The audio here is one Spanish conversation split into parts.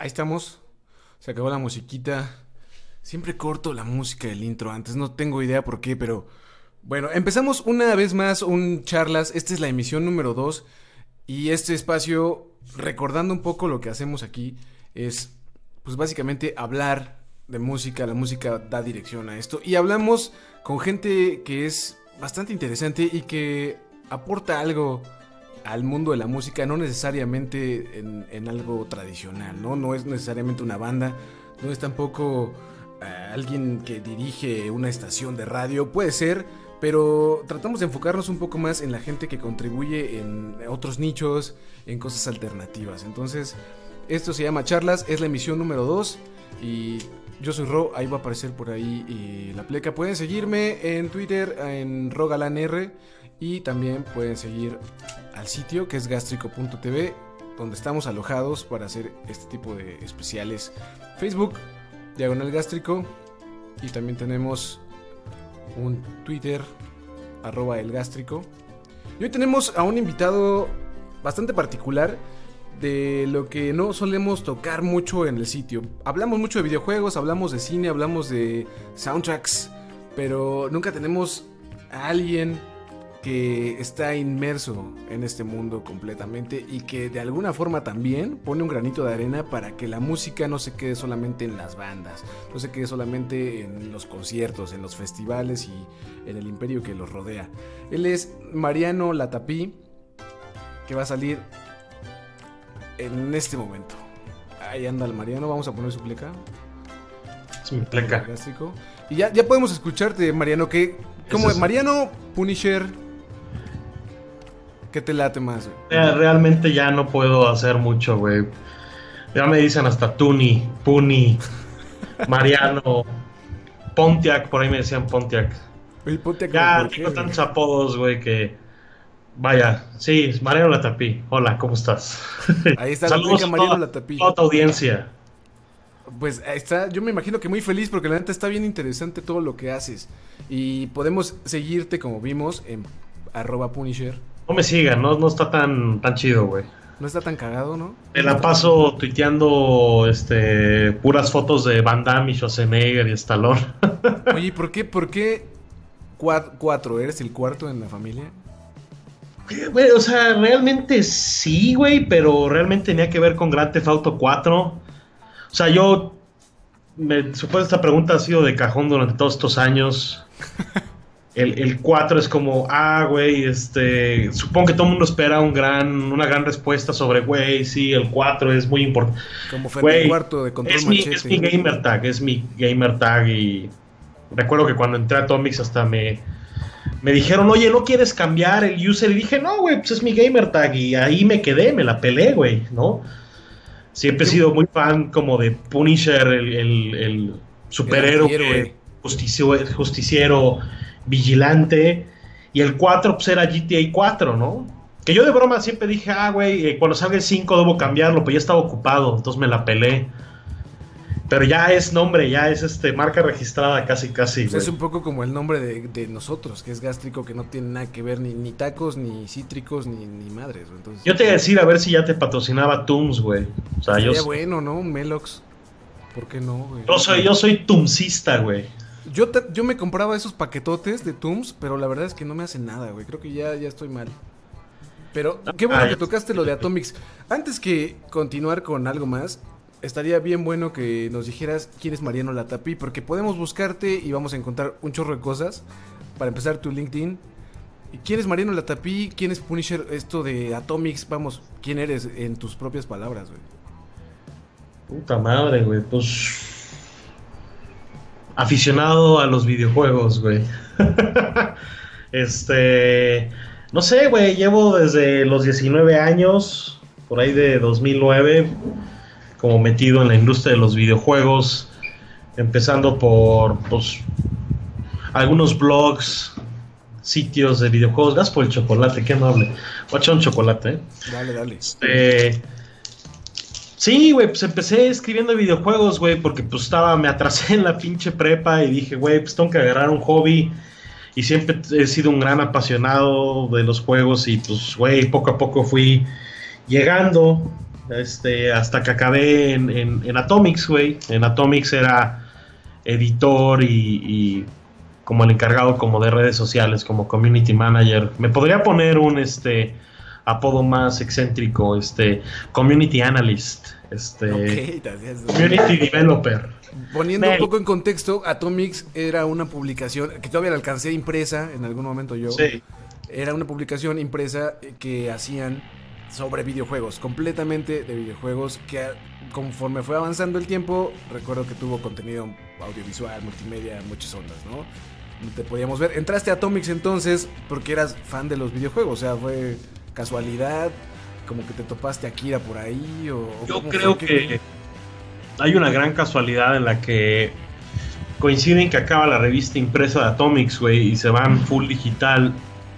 Ahí estamos. Se acabó la musiquita. Siempre corto la música del intro antes. No tengo idea por qué, pero... Bueno, empezamos una vez más un charlas. Esta es la emisión número 2. Y este espacio, recordando un poco lo que hacemos aquí, es pues básicamente hablar de música. La música da dirección a esto. Y hablamos con gente que es bastante interesante y que aporta algo al mundo de la música, no necesariamente en algo tradicional, ¿no? No es necesariamente una banda, no es tampoco alguien que dirige una estación de radio, puede ser, pero tratamos de enfocarnos un poco más en la gente que contribuye en otros nichos, en cosas alternativas. Entonces, esto se llama Charlas, es la emisión número 2 y yo soy Ro, ahí va a aparecer por ahí la pleca. Pueden seguirme en Twitter, en RogalanR, y también pueden seguir al sitio que es gastrico.tv, donde estamos alojados para hacer este tipo de especiales. Facebook, Diagonal Gástrico, y también tenemos un Twitter, @elgástrico. Y hoy tenemos a un invitado bastante particular, de lo que no solemos tocar mucho en el sitio. Hablamos mucho de videojuegos, hablamos de cine, hablamos de soundtracks, pero nunca tenemos a alguien que está inmerso en este mundo completamente y que de alguna forma también pone un granito de arena para que la música no se quede solamente en las bandas, no se quede solamente en los conciertos, en los festivales y en el imperio que los rodea. Él es Mariano Latapí, que va a salir en este momento. Ahí anda el Mariano, vamos a poner su pleca. Es mi pleca. Y ya podemos escucharte, Mariano, que como es Mariano Punisher. ¿Qué te late más, güey? Realmente ya no puedo hacer mucho, güey. Ya me dicen hasta Tuni, Puni, Mariano, Pontiac, por ahí me decían Pontiac. El Pontiac, ya tengo tantos apodos, güey, que... Vaya, sí, Mariano Latapí. Hola, ¿cómo estás? Ahí está. Saludos a Mariano Latapí. Toda tu audiencia. Pues ahí está, yo me imagino que muy feliz porque la neta está bien interesante todo lo que haces. Y podemos seguirte, como vimos, en @Punisher. No me sigan, no está tan chido, güey. No está tan cagado, ¿no? Me la paso tuiteando puras fotos de Van Damme y Schwarzenegger y Stallone. Oye, ¿por qué cuatro? ¿Eres el cuarto en la familia? Güey, o sea, realmente sí, güey, pero realmente tenía que ver con Grand Theft Auto 4. O sea, supongo que esta pregunta ha sido de cajón durante todos estos años. El 4 es como, güey, supongo que todo el mundo espera una gran respuesta sobre, güey, sí, el 4 es muy importante. Como fue el cuarto de Control Machete. Es mi gamer tag, y recuerdo que cuando entré a Atomics hasta me dijeron, oye, ¿no quieres cambiar el user? Y dije, no, güey, pues es mi gamer tag, y ahí me quedé, me la pelé, güey, ¿no? Siempre he sido muy fan como de Punisher, el superhéroe, justiciero, vigilante, y el 4 pues era GTA 4, ¿no? Que yo de broma siempre dije, güey, cuando salga el 5 debo cambiarlo, pero ya estaba ocupado, entonces me la pelé. Pero ya es nombre, ya es marca registrada casi, pues güey. es un poco como el nombre de nosotros, que es gástrico, que no tiene nada que ver ni tacos, ni cítricos, ni madres, güey. Entonces, yo te iba a decir a ver si ya te patrocinaba Tums, güey. O sea, sería bueno, ¿no? Un Melox. ¿Por qué no, güey? Yo soy Tumsista, güey. Yo me compraba esos paquetotes de Tums, pero la verdad es que no me hacen nada, güey. Creo que ya estoy mal. Pero qué bueno que tocaste lo de Atomics. Antes que continuar con algo más, estaría bien bueno que nos dijeras quién es Mariano Latapí, porque podemos buscarte y vamos a encontrar un chorro de cosas. Para empezar, tu LinkedIn. ¿Quién es Mariano Latapí? ¿Quién es Punisher? Esto de Atomics, vamos, ¿quién eres en tus propias palabras, güey? Puta madre, güey, pues... aficionado a los videojuegos, güey. No sé, güey, llevo desde los 19 años, por ahí de 2009, como metido en la industria de los videojuegos, empezando por, pues, algunos blogs, sitios de videojuegos. Gas por el chocolate, qué amable. Voy a echar un chocolate, Dale. Sí, güey, pues empecé escribiendo videojuegos, güey, porque pues me atrasé en la pinche prepa y dije, güey, pues tengo que agarrar un hobby, y siempre he sido un gran apasionado de los juegos y pues, güey, poco a poco fui llegando hasta que acabé en Atomics, güey. En Atomics era editor y como el encargado como de redes sociales, como community manager. Me podría poner un apodo más excéntrico, community analyst, Ok, community developer. poniendo un poco en contexto, Atomics era una publicación que todavía la alcancé impresa en algún momento yo. Sí. Era una publicación impresa que hacían sobre videojuegos, completamente de videojuegos, que conforme fue avanzando el tiempo, recuerdo que tuvo contenido audiovisual, multimedia, muchas ondas, ¿no? Te podíamos ver. Entraste a Atomics entonces porque eras fan de los videojuegos, o sea, fue casualidad, como que te topaste a Akira por ahí, o yo creo que hay una gran casualidad en la que coinciden que acaba la revista impresa de Atomics, güey, y se van full digital.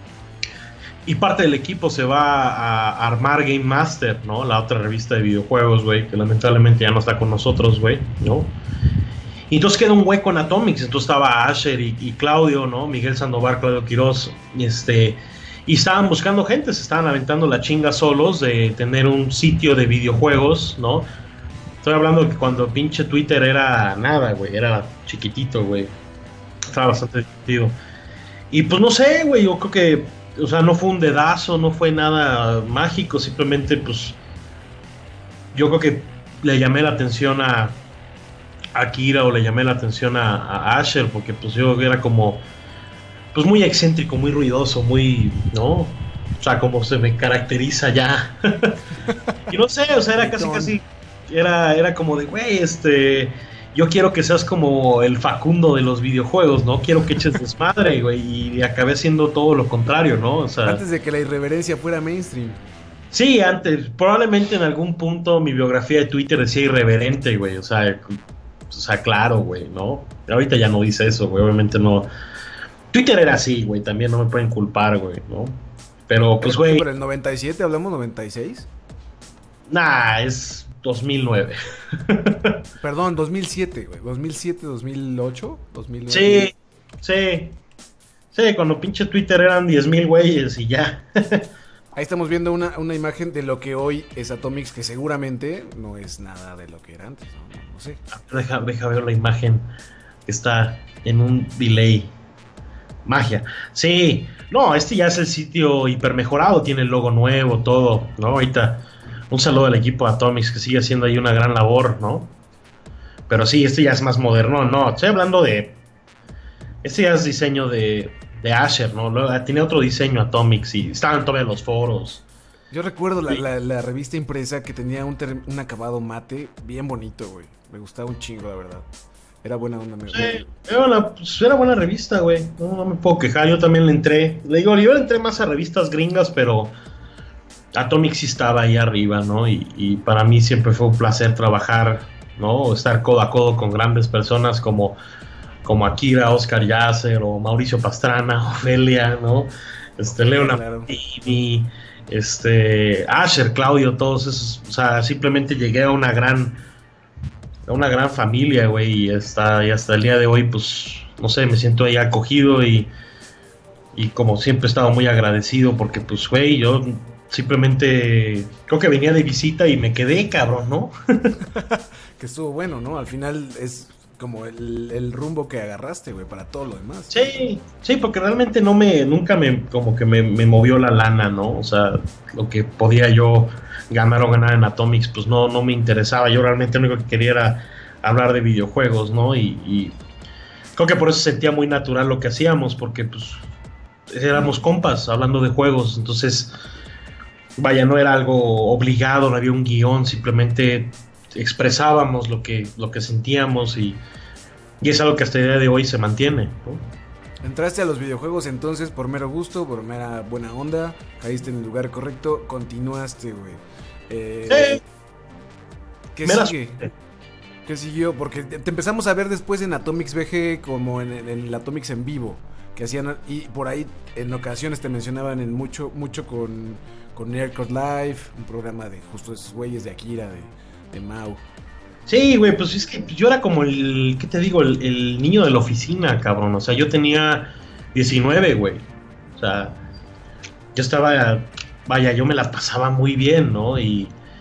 Y parte del equipo se va a armar Game Master, ¿no? La otra revista de videojuegos, güey, que lamentablemente ya no está con nosotros, güey, ¿no? Y entonces queda un hueco en Atomics. Entonces estaba Asher y Claudio, ¿no? Miguel Sandoval, Claudio Quiroz, y estaban buscando gente, se estaban aventando la chinga solos de tener un sitio de videojuegos, ¿no? Estoy hablando de que cuando pinche Twitter era nada, güey, era chiquitito, güey. Estaba bastante divertido. Y pues no sé, güey, yo creo que, o sea, no fue un dedazo, no fue nada mágico, simplemente pues yo creo que le llamé la atención a Akira o le llamé la atención a Asher, porque pues yo era como pues muy excéntrico, muy ruidoso, muy, ¿no? O sea, como se me caracteriza ya. Y no sé, o sea, era casi era como de, güey, yo quiero que seas como el Facundo de los videojuegos, ¿no? Quiero que eches desmadre, güey, y acabé siendo todo lo contrario, ¿no? O sea, antes de que la irreverencia fuera mainstream. Sí, antes, probablemente en algún punto mi biografía de Twitter decía irreverente, güey, o sea, claro, güey, ¿no? Ahorita ya no dice eso, güey, obviamente no. Twitter era así, güey, también no me pueden culpar, güey, ¿no? Pero, pues, güey. ¿Pero el 97 hablamos 96? Nah, es 2009. Perdón, 2007, güey. 2007, 2008, 2009. Sí, cuando pinche Twitter eran 10,000 güeyes y ya. Ahí estamos viendo una imagen de lo que hoy es Atomics, que seguramente no es nada de lo que era antes, no sé. Deja ver la imagen que está en un delay. Magia. Sí, no, ya es el sitio hiper mejorado, tiene el logo nuevo, todo, ¿no? Ahorita un saludo al equipo de Atomics que sigue haciendo ahí una gran labor, ¿no? Pero sí, ya es más moderno, no, estoy hablando de... ya es diseño de Asher, ¿no? Tiene otro diseño Atomics y estaban todavía los foros. Yo recuerdo la revista impresa que tenía un acabado mate bien bonito, güey. Me gustaba un chingo, la verdad. Era buena onda, sí, era buena revista, güey. No me puedo quejar, yo también le entré. Le digo, yo le entré más a revistas gringas, pero Atomic sí estaba ahí arriba, ¿no? Y para mí siempre fue un placer trabajar, ¿no? Estar codo a codo con grandes personas como Akira, Oscar Yasser o Mauricio Pastrana, Ofelia, ¿no? Leonard Pini, Asher, Claudio, todos esos. O sea, simplemente llegué a una gran familia, güey, y hasta el día de hoy, pues, no sé, me siento ahí acogido y como siempre he estado muy agradecido porque, pues, güey, yo simplemente creo que venía de visita y me quedé, cabrón, ¿no? Que estuvo bueno, ¿no? Al final es como el rumbo que agarraste, güey, para todo lo demás. Sí, porque realmente nunca me movió la lana, ¿no? O sea, lo que podía yo ganar o ganar en Atomics, pues no me interesaba. Yo realmente lo único que quería era hablar de videojuegos, ¿no? Y creo que por eso sentía muy natural lo que hacíamos, porque pues éramos compas hablando de juegos, entonces vaya, no era algo obligado, no había un guión, simplemente expresábamos lo que sentíamos y es algo que hasta el día de hoy se mantiene, ¿no? Entraste a los videojuegos entonces por mero gusto, por mera buena onda, caíste en el lugar correcto, continuaste, güey. Sí. ¿Qué sigue? ¿Qué siguió? Porque te empezamos a ver después en Atomics VG como en el Atomics en vivo, que hacían, y por ahí en ocasiones te mencionaban en mucho con Nerdcore Live, un programa de justo esos güeyes de Akira, de Mau. Sí, güey, pues es que yo era como ¿qué te digo? El niño de la oficina, cabrón. O sea, yo tenía 19, güey. O sea, yo estaba, vaya, yo me la pasaba muy bien, ¿no? Y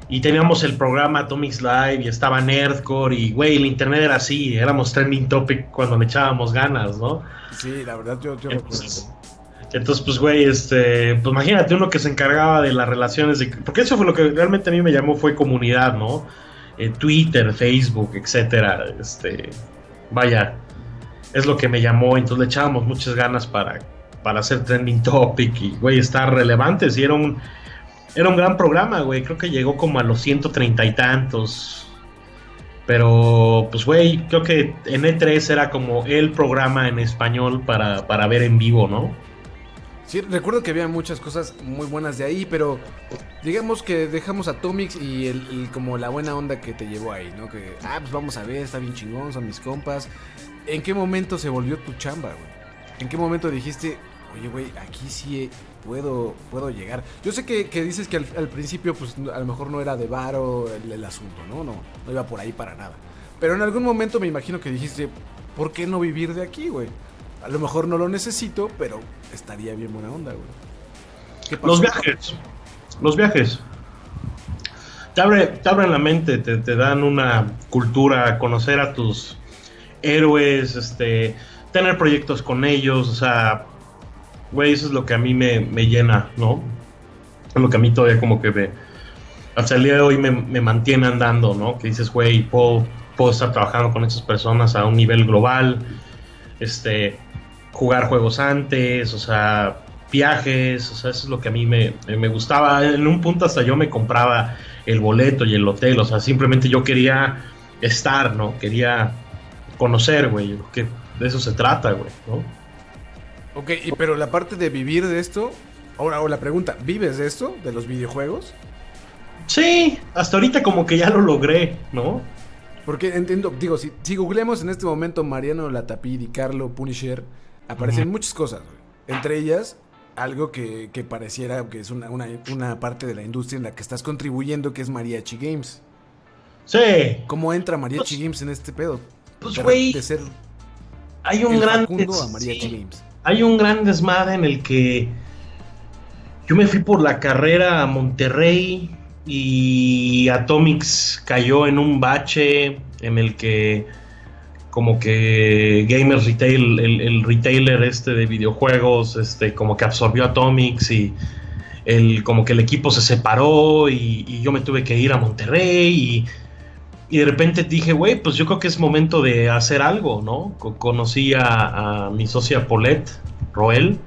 Y teníamos el programa Atomics Live y estaba Nerdcore y, güey, el internet era así, éramos trending topic cuando le echábamos ganas, ¿no? Sí, la verdad yo Entonces, recuerdo. entonces, pues, güey, pues imagínate uno que se encargaba de las relaciones, porque eso fue lo que realmente a mí me llamó, fue comunidad, ¿no? Twitter, Facebook, etcétera, vaya, es lo que me llamó, entonces le echábamos muchas ganas para hacer trending topic y, güey, estar relevantes, y era un gran programa, güey, creo que llegó como a los 130 y tantos, pero, pues, güey, creo que en E3 era como el programa en español para ver en vivo, ¿no? Sí, recuerdo que había muchas cosas muy buenas de ahí, pero digamos que dejamos Atomics y como la buena onda que te llevó ahí, ¿no? Que, pues vamos a ver, está bien chingón, son mis compas. ¿En qué momento se volvió tu chamba, güey? ¿En qué momento dijiste, oye, güey, aquí sí puedo llegar? Yo sé que dices que al principio, pues, a lo mejor no era de varo el asunto, ¿no? No iba por ahí para nada. Pero en algún momento me imagino que dijiste, ¿por qué no vivir de aquí, güey? A lo mejor no lo necesito, pero estaría bien buena onda, güey. ¿Qué pasó? Los viajes. Te abren la mente, te dan una cultura, conocer a tus héroes, tener proyectos con ellos, o sea, güey, eso es lo que a mí me llena, ¿no? Es lo que a mí todavía como que hasta el día de hoy me mantiene andando, ¿no? Que dices, güey, puedo estar trabajando con esas personas a un nivel global, jugar juegos antes, o sea, viajes, o sea, eso es lo que a mí me gustaba. En un punto hasta yo me compraba el boleto y el hotel, o sea, simplemente yo quería estar, ¿no? Quería conocer, güey, que de eso se trata, güey, ¿no? Ok, pero la parte de vivir de esto, ahora la pregunta, ¿vives de esto? ¿De los videojuegos? Sí, hasta ahorita como que ya lo logré, ¿no? Porque entiendo, digo, si googleamos en este momento Mariano Latapí y Carlo Punisher, aparecen muchas cosas, güey. Entre ellas, algo que pareciera que es una parte de la industria en la que estás contribuyendo, que es Mariachi Games. Sí. ¿Cómo entra Mariachi Games en este pedo? Pues, güey, de ser hay un gran a Mariachi Games. Hay un gran desmadre en el que yo me fui por la carrera a Monterrey y Atomics cayó en un bache en el que como que Gamers Retail, el retailer de videojuegos, como que absorbió Atomics y como que el equipo se separó y yo me tuve que ir a Monterrey y de repente dije, güey, pues yo creo que es momento de hacer algo, ¿no? Conocí a mi socia Paulette Roel,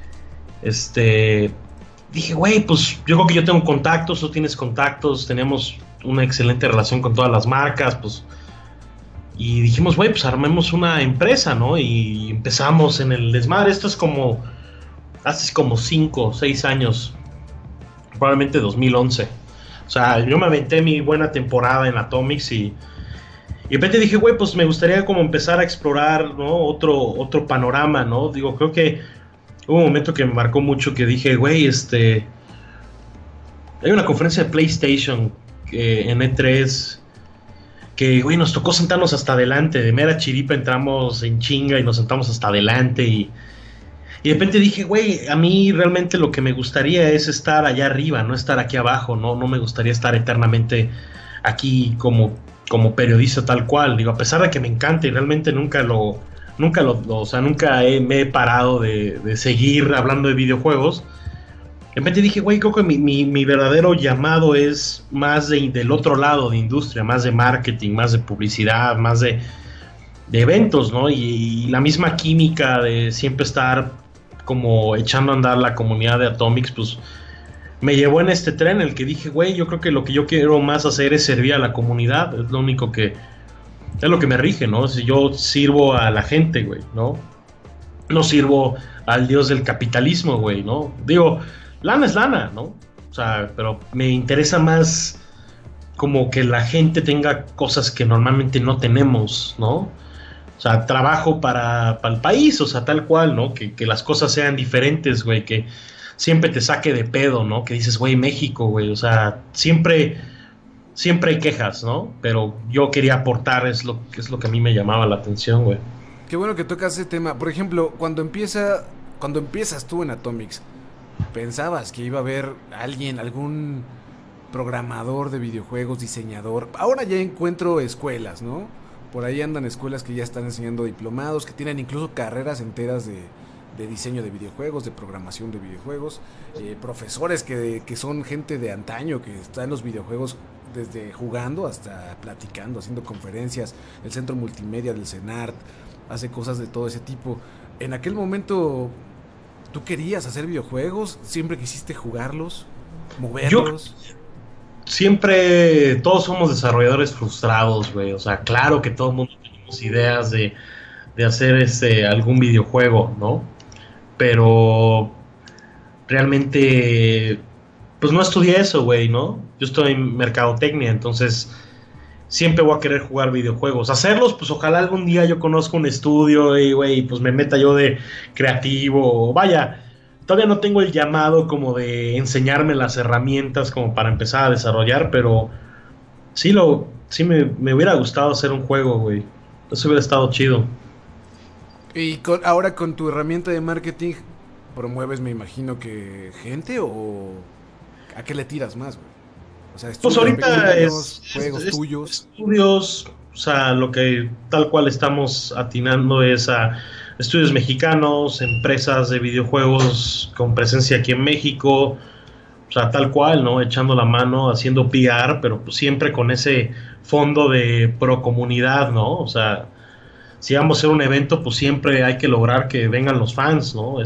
dije, güey, pues yo creo que yo tengo contactos, tú tienes contactos, tenemos una excelente relación con todas las marcas, pues, y dijimos, güey, pues armemos una empresa, ¿no? Y empezamos en el desmadre. Esto es hace como 5 o 6 años, probablemente 2011. O sea, yo me aventé mi buena temporada en Atomics y de repente dije, güey, pues me gustaría como empezar a explorar, ¿no? Otro panorama, ¿no? Digo, creo que hubo un momento que me marcó mucho que dije, güey, hay una conferencia de PlayStation en E3 que, güey, nos tocó sentarnos hasta adelante, de mera chiripa entramos en chinga y nos sentamos hasta adelante y de repente dije, güey, a mí realmente lo que me gustaría es estar allá arriba, no estar aquí abajo, no me gustaría estar eternamente aquí como periodista tal cual, digo, a pesar de que me encanta y realmente nunca o sea, nunca me he parado de seguir hablando de videojuegos. De repente dije, güey, creo que mi verdadero llamado es más del otro lado de industria, más de marketing, más de publicidad, más de eventos, ¿no? Y la misma química de siempre estar como echando a andar la comunidad de Atomics, pues me llevó en este tren en el que dije, güey, yo creo que lo que yo quiero más hacer es servir a la comunidad, es lo único que, es lo que me rige, ¿no? Si yo sirvo a la gente, güey, ¿no? No sirvo al dios del capitalismo, güey, ¿no? Digo, lana es lana, ¿no? O sea, pero me interesa más como que la gente tenga cosas que normalmente no tenemos, ¿no? O sea, trabajo para el país, o sea, tal cual, ¿no? Que las cosas sean diferentes, güey, que siempre te saque de pedo, ¿no? Que dices, güey, México, güey, o sea, siempre hay quejas, ¿no? Pero yo quería aportar, es lo que a mí me llamaba la atención, güey. Qué bueno que tocas ese tema. Por ejemplo, cuando empiezas tú en Atomics, ¿pensabas que iba a haber alguien, algún programador de videojuegos, diseñador. Ahora ya encuentro escuelas, ¿no? Por ahí andan escuelas que ya están enseñando diplomados, que tienen incluso carreras enteras de diseño de videojuegos, de programación de videojuegos, profesores que son gente de antaño, que está en los videojuegos desde jugando hasta platicando, haciendo conferencias. El centro multimedia del CENART hace cosas de todo ese tipo. En aquel momento, ¿tú querías hacer videojuegos? ¿Siempre quisiste jugarlos? Yo ¿Moverlos? siempre, todos somos desarrolladores frustrados, güey. O sea, claro que todo el mundo tenemos ideas de hacer algún videojuego, ¿no? Pero realmente, pues no estudié eso, güey, ¿no? Yo estoy en mercadotecnia, entonces siempre voy a querer jugar videojuegos. Hacerlos, pues ojalá algún día yo conozca un estudio y, güey, pues me meta yo de creativo. Vaya, todavía no tengo el llamado como de enseñarme las herramientas como para empezar a desarrollar, pero sí me hubiera gustado hacer un juego, güey. Eso hubiera estado chido. Y ahora con tu herramienta de marketing, promueves, me imagino que gente o a qué le tiras más, güey. O sea, Pues estudios ahorita pequeños, juegos tuyos. estudios, o sea, lo que tal cual estamos atinando es a estudios mexicanos, empresas de videojuegos con presencia aquí en México, o sea, tal cual, ¿no? Echando la mano, haciendo PR, pero pues siempre con ese fondo de pro comunidad, ¿no? O sea, si vamos a hacer un evento, pues siempre hay que lograr que vengan los fans, ¿no?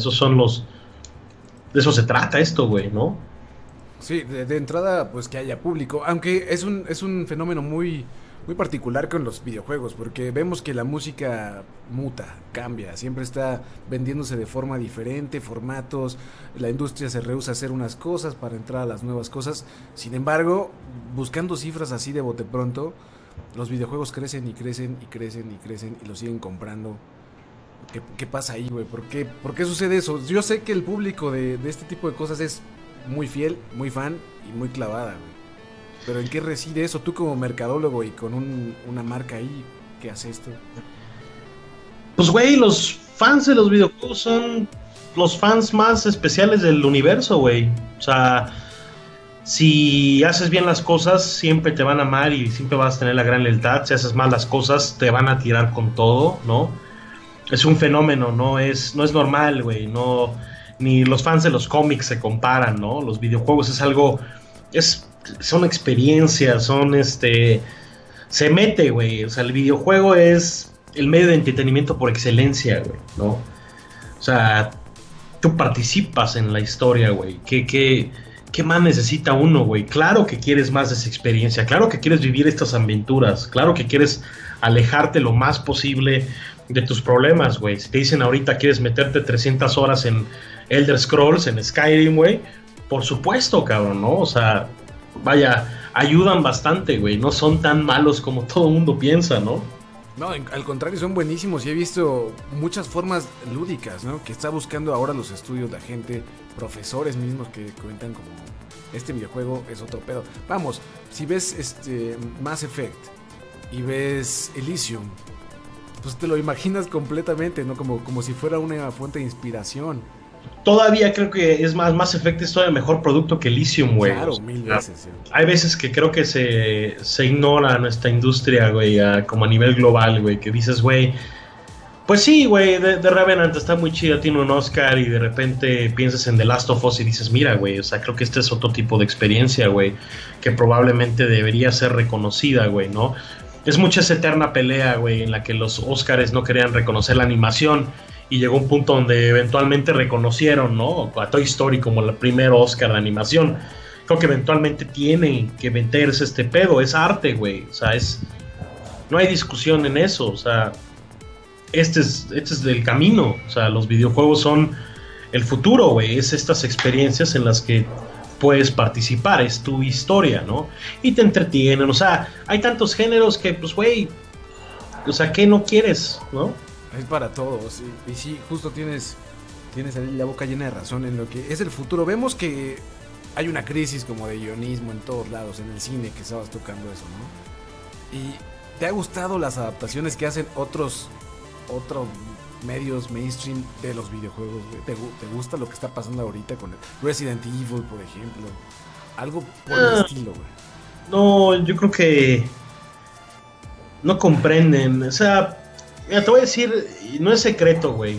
De eso se trata esto, güey, ¿no? Sí, de entrada, pues que haya público. Aunque es un fenómeno muy particular con los videojuegos, porque vemos que la música muta, cambia, siempre está vendiéndose de forma diferente, formatos, la industria se rehúsa a hacer unas cosas para entrar a las nuevas cosas. Sin embargo, buscando cifras así de bote pronto, los videojuegos crecen y crecen y crecen y crecen y lo siguen comprando. ¿Qué pasa ahí, güey? ¿Por qué sucede eso? Yo sé que el público de este tipo de cosas es muy fiel, muy fan y muy clavada, güey. Pero ¿en qué reside eso? Tú como mercadólogo y con una marca ahí, ¿qué hace esto? Pues, güey, los fans de los videojuegos son los fans más especiales del universo, güey. O sea, si haces bien las cosas, siempre te van a amar y siempre vas a tener la gran lealtad. Si haces mal las cosas, te van a tirar con todo, ¿no? Es un fenómeno, no es normal, güey. No, ni los fans de los cómics se comparan, ¿no? Los videojuegos es algo, son experiencias, se mete, güey. O sea, el videojuego es el medio de entretenimiento por excelencia, güey, ¿no? O sea, tú participas en la historia, güey. ¿Qué más necesita uno, güey? Claro que quieres más de esa experiencia, claro que quieres vivir estas aventuras, claro que quieres alejarte lo más posible de tus problemas, güey. Si te dicen ahorita quieres meterte 300 horas en Elder Scrolls, en Skyrim, güey, por supuesto, cabrón, ¿no? O sea, vaya, ayudan bastante, güey. No son tan malos como todo el mundo piensa, ¿no? No, al contrario, son buenísimos y he visto muchas formas lúdicas, ¿no? Que está buscando ahora los estudios, la gente, profesores mismos que cuentan como este videojuego es otro pedo. Vamos, si ves Mass Effect y ves Elysium, pues te lo imaginas completamente, ¿no? Como si fuera una fuente de inspiración. Todavía creo que es más Effect es todavía mejor producto que Elysium, güey. Claro, O sea, mil veces. Sí. hay veces que creo que se ignora nuestra industria, güey, como a nivel global, güey, que dices, güey, pues sí, güey, The Revenant está muy chida, tiene un Oscar y de repente piensas en The Last of Us y dices, mira, güey, o sea, creo que este es otro tipo de experiencia, güey, que probablemente debería ser reconocida, güey, ¿no? Es mucha esa eterna pelea, güey, en la que los Oscars no querían reconocer la animación y llegó un punto donde eventualmente reconocieron, ¿no? A Toy Story como el primer Oscar de animación. Creo que eventualmente tiene que meterse este pedo, es arte, güey, o sea, no hay discusión en eso, o sea, este es el camino, o sea, los videojuegos son el futuro, güey, es estas experiencias en las que puedes participar, es tu historia, ¿no? Y te entretienen, o sea, hay tantos géneros que, pues, güey, o sea, ¿qué no quieres, no? Es para todos, y sí, justo tienes ahí la boca llena de razón en lo que es el futuro. Vemos que hay una crisis como de guionismo en todos lados, en el cine, que estabas tocando eso, ¿no? Y ¿te ha gustado las adaptaciones que hacen otros medios mainstream de los videojuegos, güey? ¿Te gusta lo que está pasando ahorita con el Resident Evil, por ejemplo? Algo por el estilo, güey. No, yo creo que no comprenden. O sea, mira, te voy a decir, y no es secreto, güey.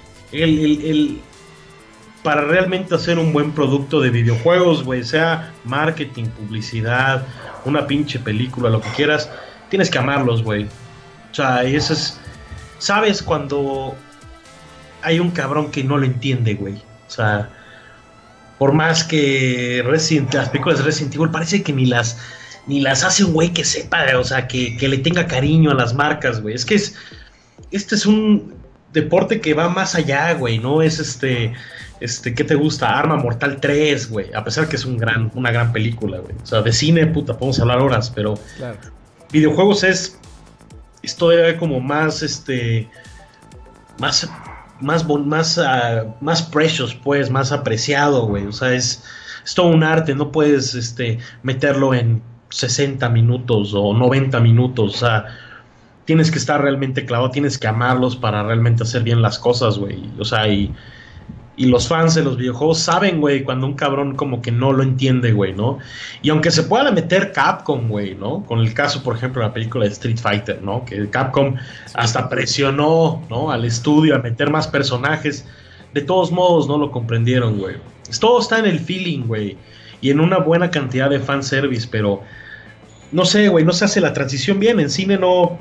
Para realmente hacer un buen producto de videojuegos, güey, sea marketing, publicidad, una pinche película, lo que quieras, tienes que amarlos, güey. O sea, y eso es... ¿Sabes cuando hay un cabrón que no lo entiende, güey? O sea, por más que las películas de Resident Evil parece que ni las hace un güey que sepa, o sea, que le tenga cariño a las marcas, güey. Es que este es un deporte que va más allá, güey, ¿no? Es ¿qué te gusta? Arma Mortal 3, güey. A pesar que es una gran película, güey. O sea, de cine, puta, podemos hablar horas, pero claro. Videojuegos es todavía como más, más precious, pues, más apreciado, güey. O sea, es todo un arte, no puedes, meterlo en 60 minutos o 90 minutos, o sea, tienes que estar realmente clavado, tienes que amarlos para realmente hacer bien las cosas, güey. O sea, y los fans de los videojuegos saben, güey, cuando un cabrón como que no lo entiende, güey, ¿no? Y aunque se pueda meter Capcom, güey, ¿no? Con el caso, por ejemplo, de la película de Street Fighter, ¿no? Que Capcom hasta presionó, ¿no? Al estudio a meter más personajes. De todos modos, no lo comprendieron, güey. Todo está en el feeling, güey. Y en una buena cantidad de fanservice, pero... No sé, güey, no se hace la transición bien. En cine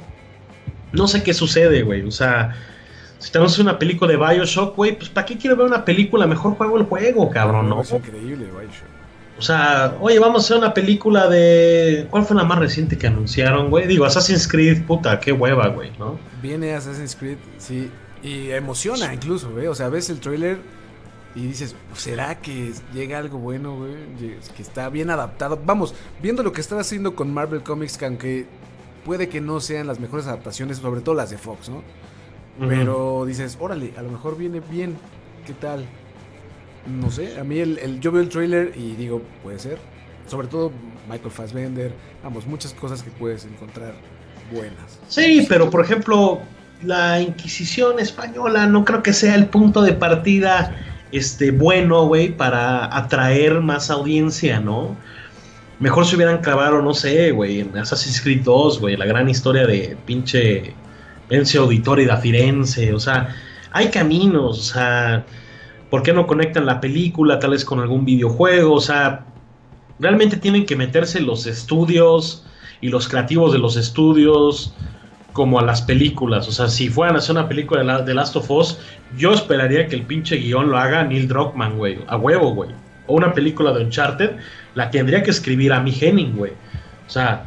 no sé qué sucede, güey. O sea... Si tenemos una película de BioShock, güey, pues ¿para qué quiero ver una película? Mejor juego el juego, cabrón, ¿no? Es increíble, BioShock. O sea, oye, vamos a hacer una película de... ¿Cuál fue la más reciente que anunciaron, güey? Digo, Assassin's Creed, puta, qué hueva, güey, ¿no? Viene Assassin's Creed, sí, y emociona incluso, güey. O sea, ves el tráiler y dices, ¿será que llega algo bueno, güey? Que está bien adaptado. Vamos, viendo lo que están haciendo con Marvel Comics, que aunque puede que no sean las mejores adaptaciones, sobre todo las de Fox, ¿no? Pero dices, órale, a lo mejor viene bien. ¿Qué tal? No sé, a mí yo veo el trailer y digo, puede ser. Sobre todo Michael Fassbender. Vamos, muchas cosas que puedes encontrar buenas. Sí, pero por ejemplo, la Inquisición española no creo que sea el punto de partida bueno, güey, para atraer más audiencia, ¿no? Mejor se hubieran clavado, no sé, güey, en Assassin's Creed 2, güey, la gran historia de pinche Ezio Auditore da Firenze, o sea, hay caminos, o sea, ¿por qué no conectan la película tal vez con algún videojuego? O sea, realmente tienen que meterse los estudios y los creativos de los estudios como a las películas. O sea, si fueran a hacer una película de Last of Us, yo esperaría que el pinche guión lo haga Neil Druckmann, güey, a huevo, güey. O una película de Uncharted, la tendría que escribir Amy Hennig, güey. O sea...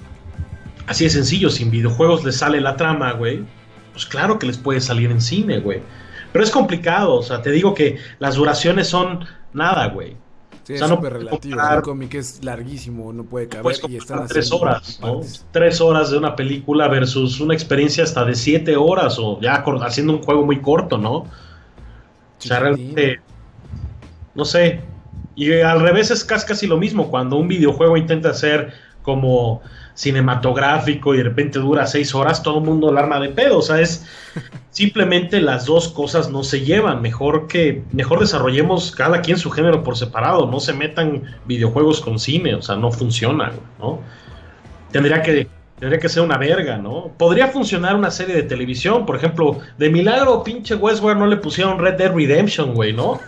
Así de sencillo, si en videojuegos les sale la trama, güey, pues claro que les puede salir en cine, güey. Pero es complicado, o sea, te digo que las duraciones son nada, güey. Sí, o sea, es no súper relativo. El cómic es larguísimo, no puede caber. Pues y están 3 horas, ¿no? partes. 3 horas de una película versus una experiencia hasta de 7 horas o ya haciendo un juego muy corto, ¿no? Sí, o sea, realmente, no sé. Y al revés es casi lo mismo. Cuando un videojuego intenta hacer como cinematográfico y de repente dura 6 horas, todo el mundo la arma de pedo. O sea, es simplemente las dos cosas no se llevan. Mejor desarrollemos cada quien su género por separado. No se metan videojuegos con cine. O sea, no funciona, ¿no? Tendría que ser una verga, ¿no? Podría funcionar una serie de televisión. Por ejemplo, de milagro, pinche Westworld no le pusieron Red Dead Redemption, güey, ¿no?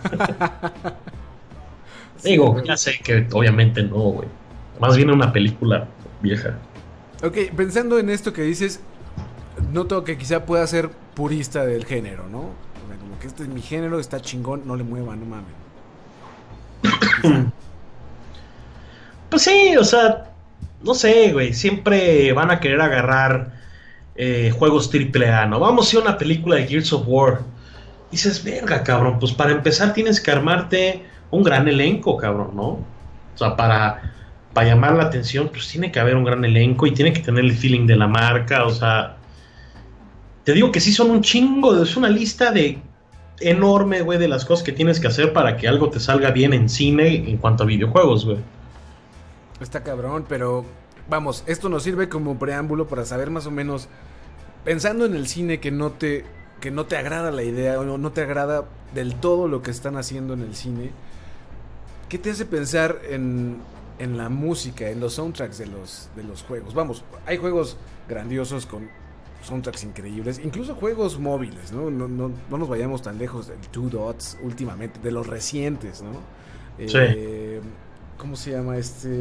Digo, ya sé que obviamente no, güey. Más bien una película vieja. Ok, pensando en esto que dices, noto que quizá pueda ser purista del género, ¿no? Como que este es mi género, está chingón, no le muevan, no mames. Pues sí, o sea, no sé, güey. Siempre van a querer agarrar juegos AAA, ¿no? Vamos a hacer una película de Gears of War. Dices, verga, cabrón, pues para empezar tienes que armarte un gran elenco, cabrón, ¿no? O sea, para llamar la atención, pues tiene que haber un gran elenco y tiene que tener el feeling de la marca, o sea... Te digo que sí son un chingo, es una lista de enorme, güey, de las cosas que tienes que hacer para que algo te salga bien en cine en cuanto a videojuegos, güey. Está cabrón, pero vamos, esto nos sirve como preámbulo para saber más o menos, pensando en el cine que no te agrada la idea o no te agrada del todo lo que están haciendo en el cine, ¿qué te hace pensar en la música, en los soundtracks de los juegos? Vamos, hay juegos grandiosos con soundtracks increíbles, incluso juegos móviles, ¿no? No nos vayamos tan lejos del Two Dots últimamente, de los recientes, ¿no? Sí. ¿Cómo se llama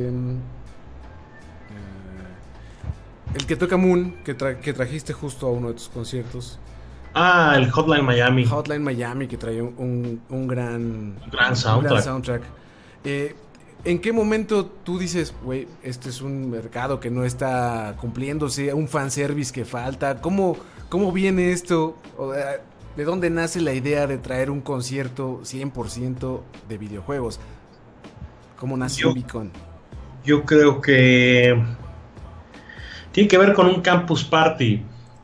el que toca Moon, que trajiste justo a uno de tus conciertos? El Hotline Miami. Hotline Miami, que trae un gran soundtrack. Un gran soundtrack. ¿En qué momento tú dices, güey, este es un mercado que no está cumpliéndose, un fanservice que falta? ¿Cómo viene esto? ¿De dónde nace la idea de traer un concierto 100% de videojuegos? ¿Cómo nace Beacon? Yo creo que tiene que ver con un campus party.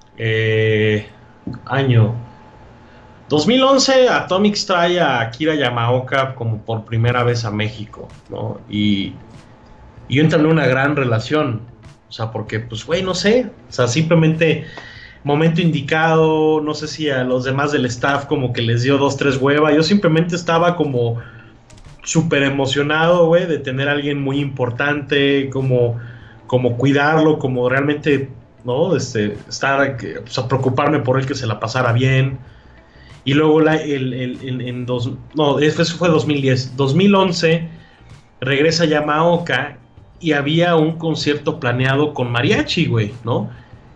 Año 2011, Atomics trae a Akira Yamaoka como por primera vez a México, ¿no? Y yo entré en una gran relación, o sea, porque, pues, güey, no sé, o sea, simplemente momento indicado, no sé si a los demás del staff como que les dio 2-3 hueva, yo simplemente estaba como súper emocionado, güey, de tener a alguien muy importante, como cuidarlo, como realmente, ¿no? Estar, o sea, preocuparme por él, que se la pasara bien. Y luego eso fue 2010. 2011 regresa Yamaoka y había un concierto planeado con mariachi, güey, ¿no?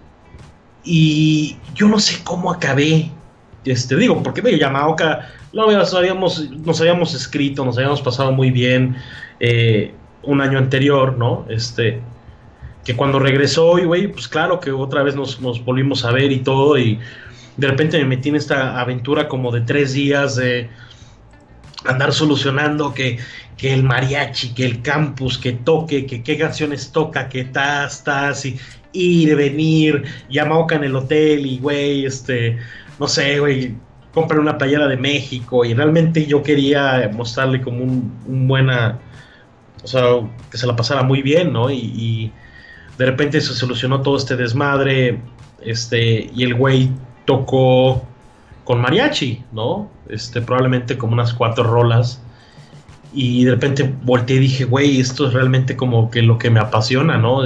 Y yo no sé cómo acabé. Digo, porque güey, Yamaoka nos habíamos escrito, nos habíamos pasado muy bien un año anterior, ¿no? Que cuando regresó, y güey, pues claro que otra vez nos volvimos a ver y todo, y de repente me metí en esta aventura como de 3 días de andar solucionando que el mariachi, que el campus, que toque, que qué canciones toca, que tas, y ir, venir, Yamaoka en el hotel, y güey, no sé, güey, comprar una playera de México, y realmente yo quería mostrarle como un buena, o sea, que se la pasara muy bien, ¿no? Y de repente se solucionó todo este desmadre, y el güey tocó con mariachi, ¿no? Probablemente como unas 4 rolas, y de repente volteé y dije, güey, esto es realmente como que lo que me apasiona, ¿no?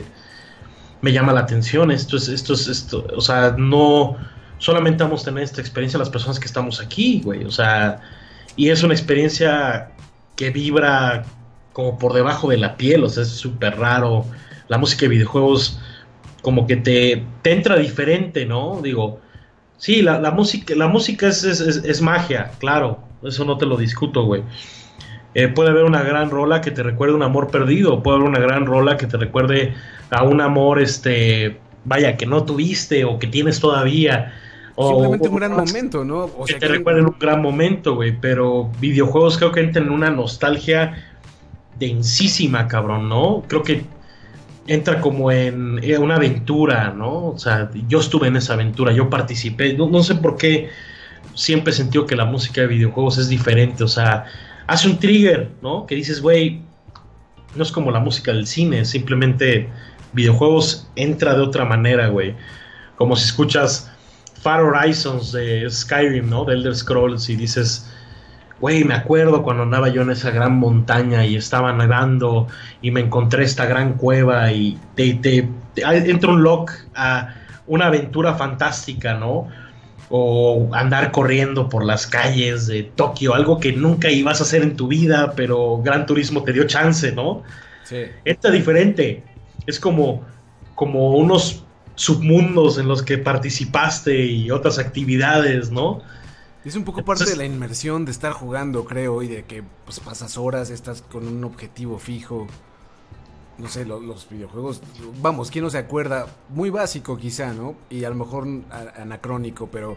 Me llama la atención, esto, o sea, no solamente vamos a tener esta experiencia las personas que estamos aquí, güey, o sea, y es una experiencia que vibra como por debajo de la piel, o sea, es súper raro. La música de videojuegos como que te entra diferente, ¿no? Digo, sí, la música es magia, claro, eso no te lo discuto, güey. Puede haber una gran rola que te recuerde un amor perdido, puede haber una gran rola que te recuerde a un amor, vaya, que no tuviste o que tienes todavía. Simplemente un gran momento, ¿no? O sea, que te recuerden un gran momento, güey, pero videojuegos creo que entran en una nostalgia densísima, cabrón, ¿no? Creo que entra como en una aventura, ¿no? O sea, yo estuve en esa aventura, yo participé, no sé por qué siempre he sentido que la música de videojuegos es diferente, o sea, hace un trigger, ¿no? Que dices, güey, no es como la música del cine, simplemente videojuegos entra de otra manera, güey. Como si escuchas Far Horizons de Skyrim, ¿no? De Elder Scrolls, y dices, güey, me acuerdo cuando andaba yo en esa gran montaña y estaba nadando y me encontré esta gran cueva, y entra un lock a una aventura fantástica, ¿no? O andar corriendo por las calles de Tokio, algo que nunca ibas a hacer en tu vida, pero Gran Turismo te dio chance, ¿no? Sí. Está diferente. Es como unos submundos en los que participaste y otras actividades, ¿no? Es un poco parte de la inmersión de estar jugando, creo, y de que pues, pasas horas, estás con un objetivo fijo. No sé, los videojuegos, vamos, ¿quién no se acuerda? Muy básico quizá, ¿no? Y a lo mejor anacrónico, pero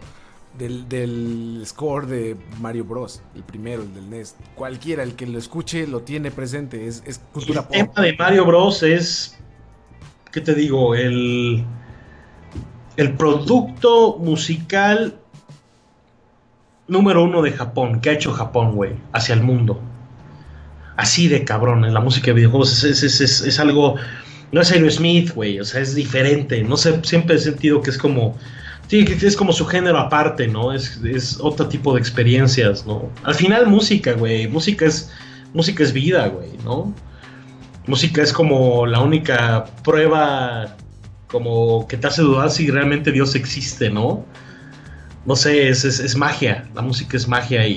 del score de Mario Bros, el primero, el del NES. Cualquiera, el que lo escuche lo tiene presente, es cultura pop. El tema de Mario Bros es, ¿qué te digo? El producto musical número 1 de Japón, que ha hecho Japón, güey, hacia el mundo. Así de cabrón, en la música de videojuegos es algo, no es Aerosmith, güey, o sea, es diferente, no sé, siempre he sentido que es como, sí, que es como su género aparte, ¿no? Es otro tipo de experiencias, ¿no? Al final música, güey, música es música es vida, güey, ¿no? Música es como la única prueba como que te hace dudar si realmente Dios existe, ¿no? No sé, es magia, la música es magia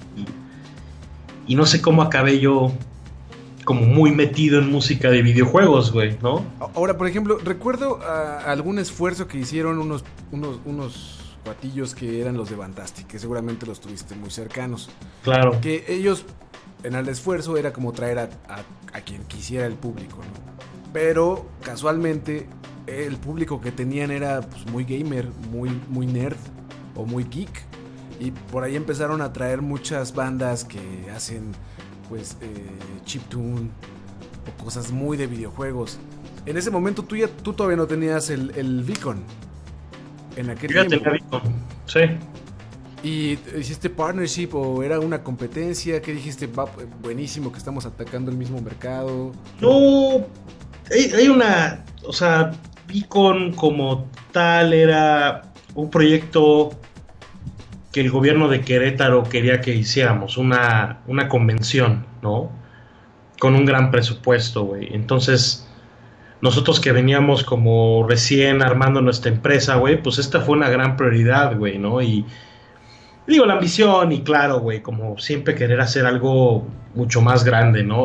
y no sé cómo acabé yo como muy metido en música de videojuegos, güey, ¿no? Ahora, por ejemplo, recuerdo algún esfuerzo que hicieron unos cuatillos que eran los de Fantastic, que seguramente los tuviste muy cercanos. Claro. Que ellos, en el esfuerzo, era como traer a quien quisiera el público, ¿no? Pero, casualmente, el público que tenían era pues, muy gamer, muy nerd o muy geek. Y por ahí empezaron a traer muchas bandas que hacen pues chiptune o cosas muy de videojuegos. En ese momento tú todavía no tenías el Beacon. En aquel Yo ya tiempo. tenía Beacon, sí. ¿Y hiciste partnership o era una competencia? ¿Qué dijiste? Va, buenísimo que estamos atacando el mismo mercado. No, hay una, o sea, Beacon como tal era un proyecto que el gobierno de Querétaro quería que hiciéramos, una convención, ¿no? Con un gran presupuesto, güey. Entonces, nosotros que veníamos como recién armando nuestra empresa, güey, pues esta fue una gran prioridad, güey, ¿no? Y digo, la ambición y claro, güey, como siempre querer hacer algo mucho más grande, ¿no?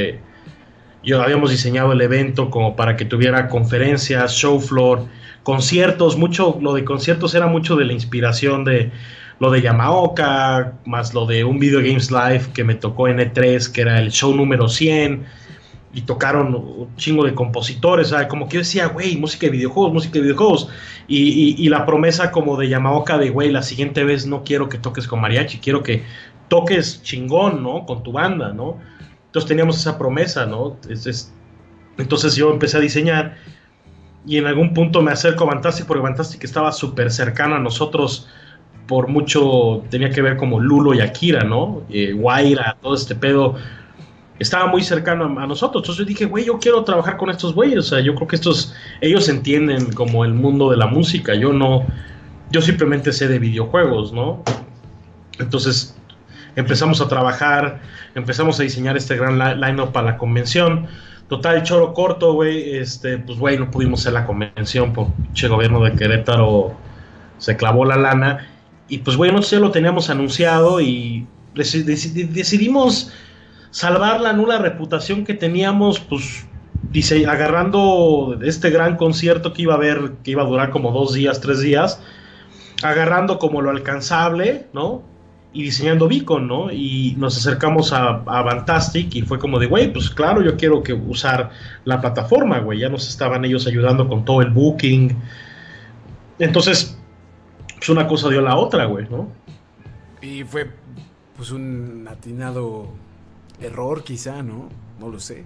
Yo habíamos diseñado el evento como para que tuviera conferencias, show floor, conciertos, lo de conciertos era mucho de la inspiración de lo de Yamaoka, más lo de un Video Games Live que me tocó en E3, que era el show número 100, y tocaron un chingo de compositores, ¿sabes? Como que yo decía, güey, música de videojuegos, y la promesa como de Yamaoka de, güey, la siguiente vez no quiero que toques con mariachi, quiero que toques chingón, ¿no? Con tu banda, ¿no? Entonces teníamos esa promesa, ¿no? Entonces yo empecé a diseñar y en algún punto me acerco a Fantastic porque Fantastic estaba súper cercano a nosotros por mucho, tenía que ver como Lulo y Akira, ¿no? Guaira, todo este pedo, estaba muy cercano a nosotros. Entonces yo dije, güey, yo quiero trabajar con estos güeyes, o sea, yo creo que ellos entienden como el mundo de la música, yo simplemente sé de videojuegos, ¿no? Entonces empezamos a trabajar, empezamos a diseñar este gran line-up para la convención. Total, choro corto, güey, pues, güey, no pudimos hacer la convención porque el gobierno de Querétaro se clavó la lana. Y pues, güey, nosotros ya lo teníamos anunciado y decidimos salvar la nula reputación que teníamos, pues, agarrando este gran concierto que iba a haber, que iba a durar como 2 días, 3 días, agarrando como lo alcanzable, ¿no? Y diseñando Beacon, ¿no? Y nos acercamos a Fantastic y fue como de, güey, pues claro, yo quiero usar la plataforma, güey. Ya nos estaban ellos ayudando con todo el booking. Entonces, pues una cosa dio a la otra, güey, ¿no? Y fue, pues, un atinado error, quizá, ¿no? No lo sé.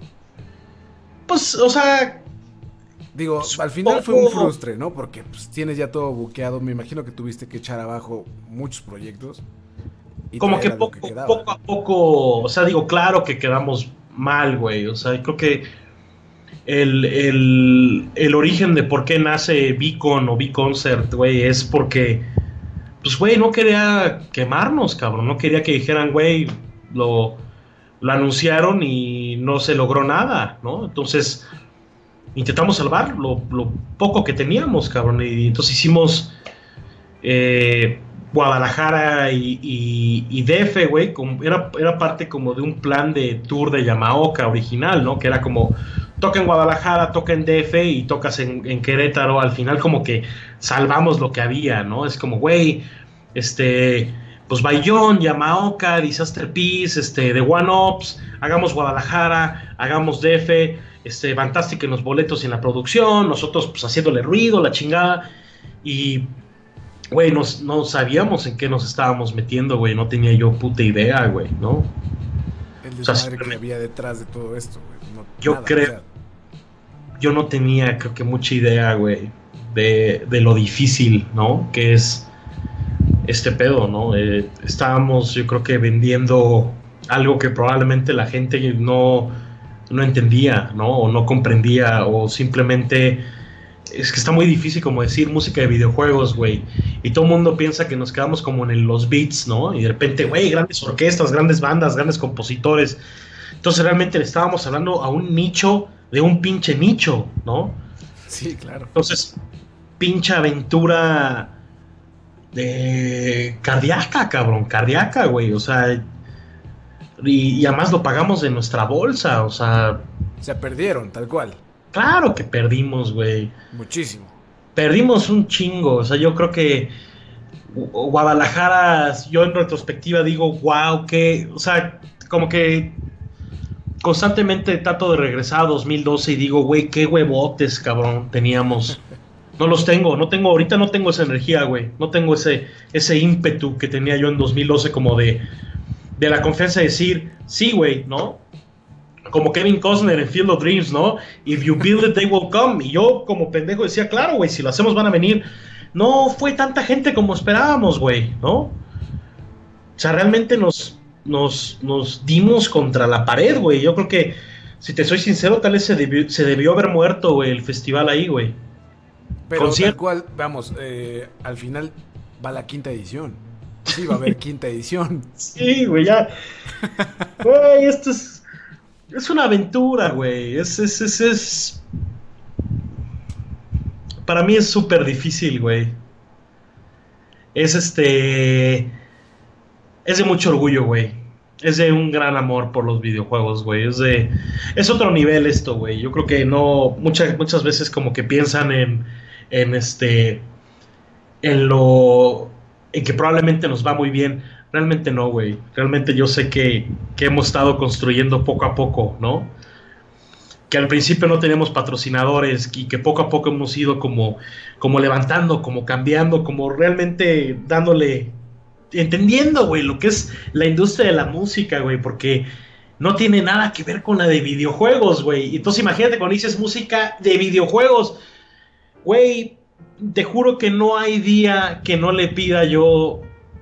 Pues, o sea... Digo, al final fue un frustre, ¿no? Porque pues, tienes ya todo buqueado. Me imagino que tuviste que echar abajo muchos proyectos. Y como que poco a poco, o sea, digo, claro que quedamos mal, güey. O sea, creo que el origen de por qué nace Beacon o Beconcert, güey, es porque, pues, güey, no quería quemarnos, cabrón. No quería que dijeran, güey, lo anunciaron y no se logró nada, ¿no? Entonces, intentamos salvar lo poco que teníamos, cabrón. Y entonces hicimos Guadalajara y DF, güey. Era parte como de un plan de tour de Yamaoka original, ¿no? Que era como, toca en Guadalajara, toca en DF y tocas en Querétaro. Al final como que salvamos lo que había, ¿no? Es como, güey, pues Bayón, Yamaoka, Disaster Peace, The One Ups, hagamos Guadalajara, hagamos DF, Fantastic en los boletos y en la producción, nosotros pues haciéndole ruido, la chingada, y güey, no sabíamos en qué nos estábamos metiendo, güey, no tenía yo puta idea, güey, ¿no? El desmadre que había detrás de todo esto, güey. No, yo nada, creo, o sea, yo no tenía, creo que mucha idea, güey, de lo difícil, ¿no? Que es este pedo, ¿no? Estábamos, yo creo que vendiendo algo que probablemente la gente no entendía, ¿no? O no comprendía, o simplemente es que está muy difícil como decir música de videojuegos, güey, y todo el mundo piensa que nos quedamos como en los beats, ¿no? Y de repente, güey, grandes orquestas, grandes bandas, grandes compositores, Entonces realmente le estábamos hablando a un nicho de un pinche nicho, ¿no? Sí, claro. Entonces, pinche aventura de cardíaca, cabrón, cardíaca, güey. O sea, y además lo pagamos de nuestra bolsa, o sea, Se perdieron, tal cual. claro que perdimos, güey. Muchísimo. Perdimos un chingo, o sea, yo creo que Guadalajara, yo en retrospectiva digo, wow, que, o sea, como que constantemente trato de regresar a 2012 y digo, güey, qué huevotes, cabrón, teníamos. No los tengo, ahorita no tengo esa energía, güey. No tengo ese ímpetu que tenía yo en 2012 como de la confianza de decir, sí, güey, ¿no? Como Kevin Costner en Field of Dreams, ¿no? If you build it, they will come. Y yo como pendejo decía, claro, güey, si lo hacemos van a venir. No fue tanta gente como esperábamos, güey, ¿no? O sea, realmente nos dimos contra la pared, güey. Yo creo que, si te soy sincero, tal vez se debió haber muerto, güey, el festival ahí, güey. Pero tal cual, vamos, al final va la quinta edición. Sí, va a haber quinta edición. Sí, güey, ya. Güey, esto es una aventura, güey. Para mí es súper difícil, güey. Es de mucho orgullo, güey. Es de un gran amor por los videojuegos, güey. Es otro nivel esto, güey. Yo creo que no, muchas veces como que piensan en este, en que probablemente nos va muy bien. Realmente no, güey. Realmente yo sé que hemos estado construyendo poco a poco, ¿no? Que al principio no teníamos patrocinadores y que poco a poco hemos ido como levantando, como cambiando, como realmente dándole, entendiendo, güey, lo que es la industria de la música, güey, porque no tiene nada que ver con la de videojuegos, güey. Entonces imagínate cuando dices música de videojuegos, güey, te juro que no hay día que no le pida yo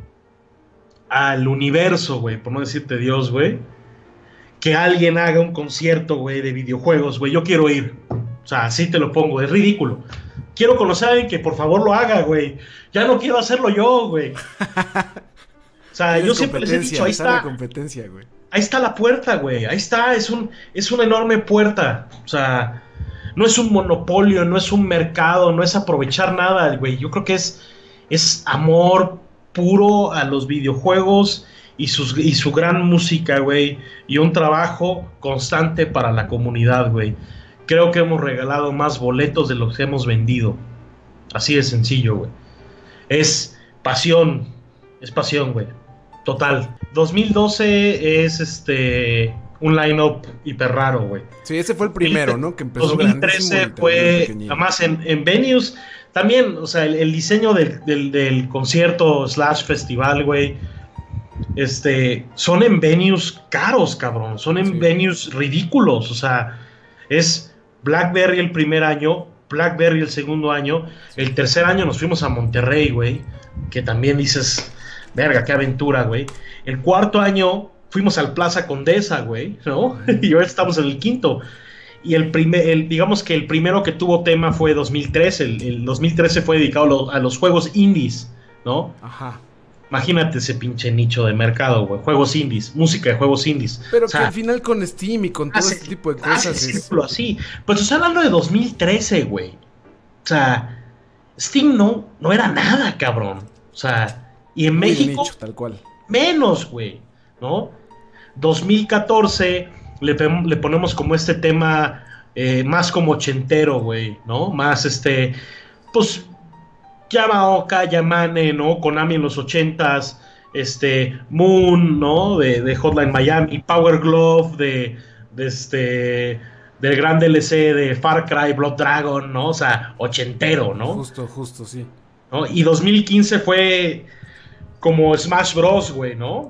al universo, güey, por no decirte Dios, güey, que alguien haga un concierto, güey, de videojuegos, güey. Yo quiero ir. O sea, así te lo pongo. Es ridículo. Quiero conocer a alguien que por favor lo haga, güey. Ya no quiero hacerlo yo, güey. O sea, yo siempre les he dicho, ahí está. Competencia, güey. Ahí está la puerta, güey. Ahí está. Es una enorme puerta. O sea, no es un monopolio, no es un mercado, no es aprovechar nada, güey. Yo creo que es amor puro a los videojuegos y su gran música, güey, y un trabajo constante para la comunidad, güey. Creo que hemos regalado más boletos de los que hemos vendido. Así de sencillo, güey. Es pasión, güey. Total. 2012 es un line-up hiper raro, güey. Sí, ese fue el primero, ¿no? Que empezó 2013 fue, además en venues, también, o sea, el diseño del concierto / festival, güey, son en venues caros, cabrón, son en venues ridículos, o sea, es Blackberry el primer año, Blackberry el segundo año, el tercer año nos fuimos a Monterrey, güey, que también dices, verga, qué aventura, güey. El cuarto año fuimos al Plaza Condesa, güey, ¿no? Y ahora estamos en el quinto. Y digamos que el primero que tuvo tema fue 2013. El 2013 fue dedicado a los juegos indies, ¿no? Ajá. Imagínate ese pinche nicho de mercado, güey. Juegos indies, música de juegos indies. Pero o sea, que al final con Steam y con todo este tipo de cosas círculo así. Pero estoy hablando de 2013, güey. O sea, Steam no era nada, cabrón. O sea, y en México nicho, tal cual. Menos, güey, ¿no? 2014 le ponemos como este tema más como ochentero, güey, ¿no? Más pues Yamaoka, Yamane, ¿no? Konami en los 80s, Moon, ¿no? De Hotline Miami, Power Glove, del gran DLC de Far Cry, Blood Dragon, ¿no? O sea, ochentero, ¿no? Justo, sí. ¿No? Y 2015 fue como Smash Bros, güey, ¿no?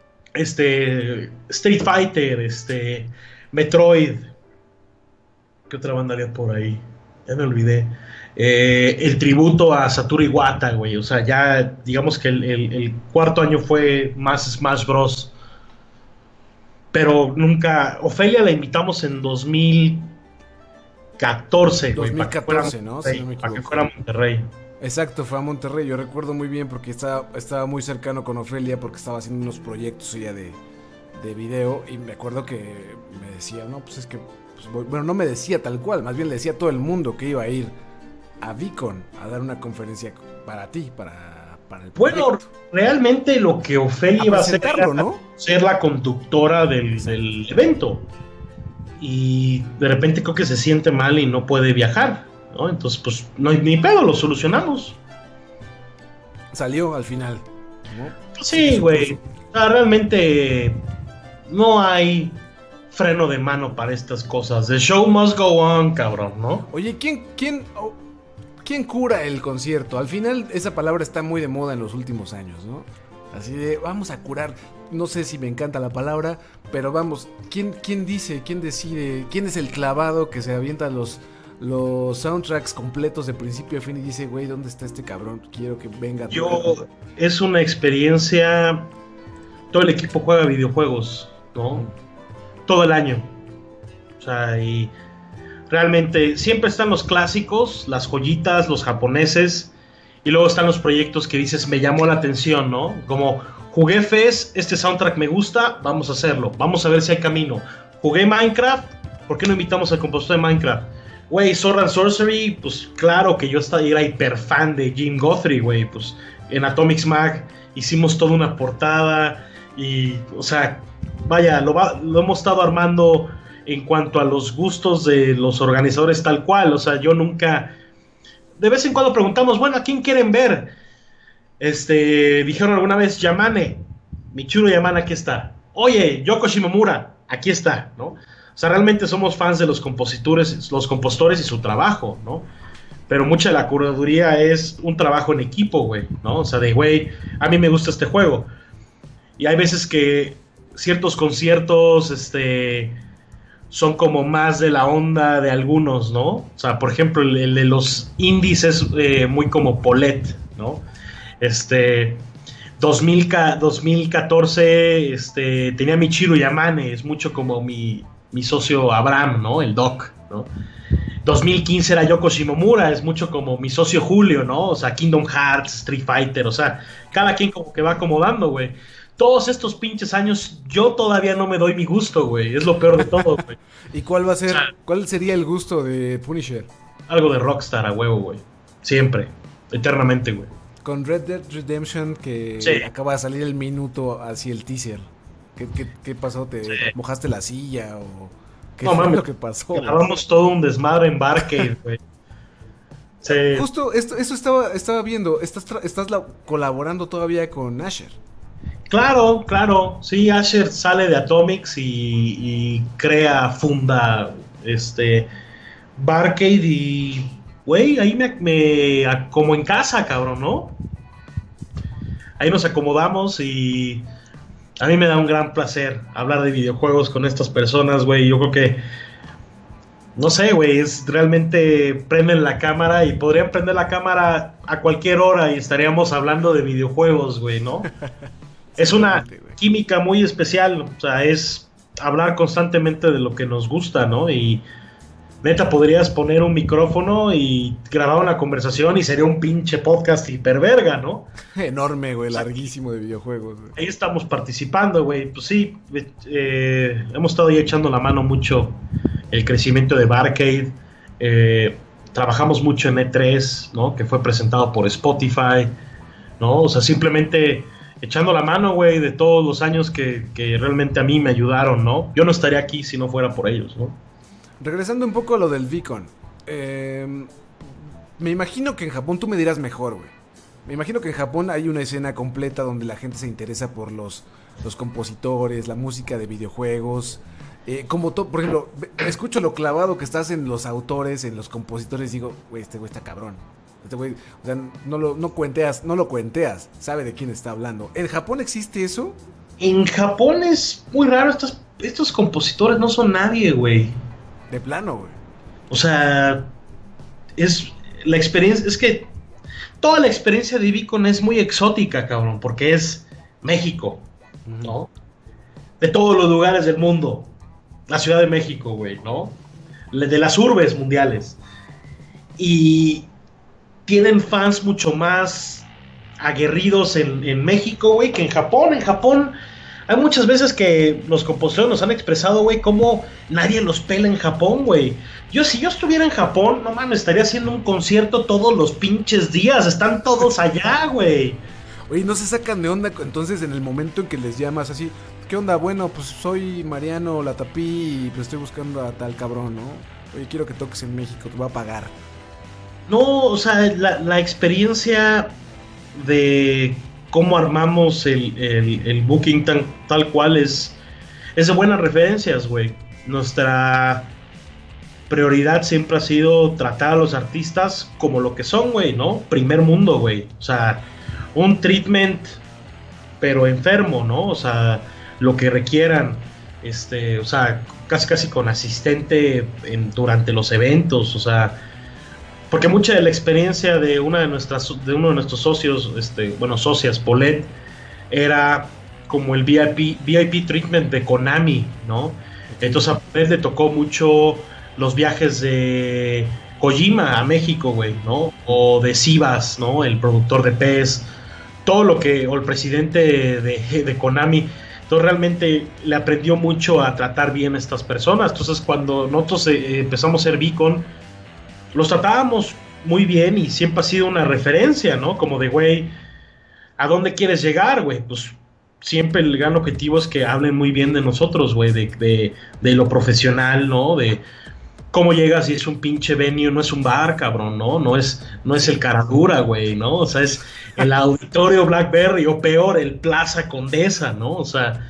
Street Fighter, Metroid. ¿Qué otra banda había por ahí? Ya me olvidé. El tributo a Satoru Iwata, güey. O sea, ya digamos que el cuarto año fue más Smash Bros. Pero nunca. Ofelia la invitamos en 2014, güey. 2014, ¿no? Si no me equivoco. Para que fuera a Monterrey. Exacto, fue a Monterrey. Yo recuerdo muy bien porque estaba muy cercano con Ofelia porque estaba haciendo unos proyectos ella de de video y me acuerdo que me decía, no, pues es que, pues, bueno, no me decía tal cual, más bien le decía a todo el mundo que iba a ir a VCon a dar una conferencia para ti, para el proyecto. Bueno, realmente lo que Ofelia iba a hacer era ¿no? ser la conductora del evento. Y de repente creo que se siente mal y no puede viajar, ¿no? Entonces, pues, no hay ni pedo, lo solucionamos. Salió al final, ¿no? Sí, güey. O sea, realmente no hay freno de mano para estas cosas. The show must go on, cabrón, ¿no? Oye, ¿quién cura el concierto? Al final esa palabra está muy de moda en los últimos años, ¿no? Así de, vamos a curar. No sé si me encanta la palabra, pero vamos, ¿quién dice, quién decide, quién es el clavado que se avienta los soundtracks completos de principio a fin y dice, güey, ¿dónde está este cabrón? Quiero que venga. Es una experiencia. Todo el equipo juega videojuegos, ¿no? Todo el año. O sea, y realmente siempre están los clásicos, las joyitas, los japoneses, y luego están los proyectos que dices, me llamó la atención, ¿no? Como jugué FES, este soundtrack me gusta, vamos a hacerlo, vamos a ver si hay camino. Jugué Minecraft, ¿por qué no invitamos al compositor de Minecraft? Güey, Sword and Sorcery, pues claro que yo era hiper fan de Jim Guthrie, güey, pues en Atomic Mag hicimos toda una portada y, o sea, vaya, lo hemos estado armando en cuanto a los gustos de los organizadores tal cual, o sea, yo nunca, de vez en cuando preguntamos, bueno, ¿a quién quieren ver? Dijeron alguna vez, Yamane, Michiru Yamane, aquí está. Oye, Yoko Shimomura, aquí está, ¿no? O sea, realmente somos fans de los compositores y su trabajo, ¿no? Pero mucha de la curaduría es un trabajo en equipo, güey, ¿no? O sea, de, güey, a mí me gusta este juego. Y hay veces que ciertos conciertos, son como más de la onda de algunos, ¿no? O sea, por ejemplo, el de los indies es muy como Paulette, ¿no? 2014 tenía Michiru Yamane, es mucho como mi socio Abraham, ¿no? El Doc, ¿no? 2015 era Yoko Shimomura, es mucho como mi socio Julio, ¿no? O sea, Kingdom Hearts, Street Fighter, o sea, cada quien como que va acomodando, güey. Todos estos pinches años, yo todavía no me doy mi gusto, güey. Es lo peor de todo, güey. ¿Y cuál va a ser? ¿Cuál sería el gusto de Punisher? Algo de Rockstar a huevo, güey. Siempre. Eternamente, güey. Con Red Dead Redemption, que sí, acaba de salir el minuto hacia el teaser. ¿Qué pasó? ¿Te mojaste la silla o qué fue lo que pasó? Grabamos todo un desmadre en Barcade, güey. Sí. Justo eso estaba viendo. Estás colaborando todavía con Asher. Claro. Sí, Asher sale de Atomics y funda Barcade y, güey, ahí me como en casa, cabrón, ¿no? Ahí nos acomodamos y a mí me da un gran placer hablar de videojuegos con estas personas, güey. Yo creo que, no sé, güey, es realmente prenden la cámara y podrían prender la cámara a cualquier hora y estaríamos hablando de videojuegos, güey, ¿no? Es una química muy especial, o sea, es hablar constantemente de lo que nos gusta, ¿no? Y neta, podrías poner un micrófono y grabar una conversación y sería un pinche podcast hiperverga, ¿no? Enorme, güey, larguísimo de videojuegos, güey. Ahí estamos participando, güey. Pues sí, hemos estado ahí echando la mano mucho el crecimiento de Barcade. Trabajamos mucho en E3, ¿no? Que fue presentado por Spotify, ¿no? O sea, simplemente echando la mano, güey, de todos los años que realmente a mí me ayudaron, ¿no? Yo no estaría aquí si no fuera por ellos, ¿no? Regresando un poco a lo del VCon, me imagino que en Japón, tú me dirás mejor, güey. Me imagino que en Japón hay una escena completa donde la gente se interesa por los compositores, la música de videojuegos. Por ejemplo, escucho lo clavado que estás en los autores, en los compositores, y digo, güey, este güey está cabrón. Este güey, o sea, no lo cuenteas, sabe de quién está hablando. ¿En Japón existe eso? En Japón es muy raro, estos compositores no son nadie, güey. De plano, güey. O sea, es la experiencia, es que toda la experiencia de VCon es muy exótica, cabrón, porque es México, ¿no? De todos los lugares del mundo. La Ciudad de México, güey, ¿no? De las urbes mundiales. Y tienen fans mucho más aguerridos en México, güey, que en Japón. En Japón Hay muchas veces que los compositores nos han expresado, güey, cómo nadie los pela en Japón, güey. Si yo estuviera en Japón, no mames, estaría haciendo un concierto todos los pinches días. Están todos allá, güey. Oye, ¿no se sacan de onda entonces en el momento en que les llamas así? ¿Qué onda? Bueno, pues soy Mariano Latapí y pues estoy buscando a tal cabrón, ¿no? Oye, quiero que toques en México, te voy a pagar. No, o sea, la experiencia de cómo armamos el booking tal cual es de buenas referencias, güey. Nuestra prioridad siempre ha sido tratar a los artistas como lo que son, güey, ¿no? Primer mundo, güey. O sea, un treatment, pero enfermo, ¿no? O sea, lo que requieran, o sea, casi con asistente durante los eventos, o sea, porque mucha de la experiencia de uno de nuestros socios, socias, Polet, era como el VIP treatment de Konami, ¿no? Entonces a Polet le tocó mucho los viajes de Kojima a México, güey, ¿no? O de Sivas, ¿no? El productor de PES, o el presidente de Konami. Entonces realmente le aprendió mucho a tratar bien a estas personas. Entonces cuando nosotros empezamos a ser Beacon, los tratábamos muy bien y siempre ha sido una referencia, ¿no? Como de, güey, ¿a dónde quieres llegar, güey? Pues siempre el gran objetivo es que hablen muy bien de nosotros, güey, de lo profesional, ¿no? De cómo llegas y es un pinche venue, no es un bar, cabrón, ¿no? No es el Caradura, güey, ¿no? O sea, es el Auditorio Blackberry, o peor, el Plaza Condesa, ¿no? O sea,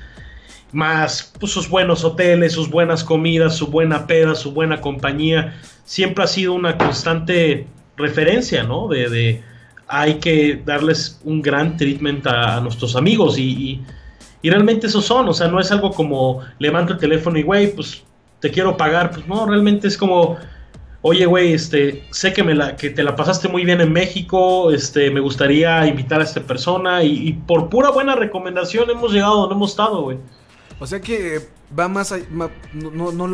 más pues, sus buenos hoteles, sus buenas comidas, su buena peda, su buena compañía. Siempre ha sido una constante referencia, ¿no? De hay que darles un gran treatment a nuestros amigos y realmente esos son, o sea, no es algo como levanto el teléfono y, güey, pues te quiero pagar, pues no, realmente es como, oye, güey, sé que te la pasaste muy bien en México, me gustaría invitar a esta persona y por pura buena recomendación hemos llegado donde hemos estado, güey. O sea que va más allá, no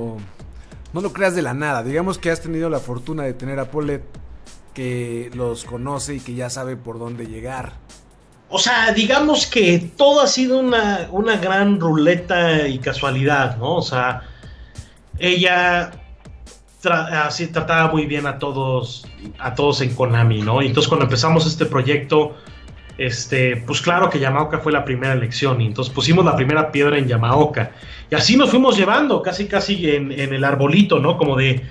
lo creas de la nada. Digamos que has tenido la fortuna de tener a Polet, que los conoce y que ya sabe por dónde llegar. O sea, digamos que todo ha sido una gran ruleta y casualidad, ¿no? O sea, ella así trataba muy bien a todos en Konami, ¿no? Y entonces cuando empezamos este proyecto, pues claro que Yamaoka fue la primera elección y entonces pusimos la primera piedra en Yamaoka y así nos fuimos llevando casi en el arbolito, ¿no? Como de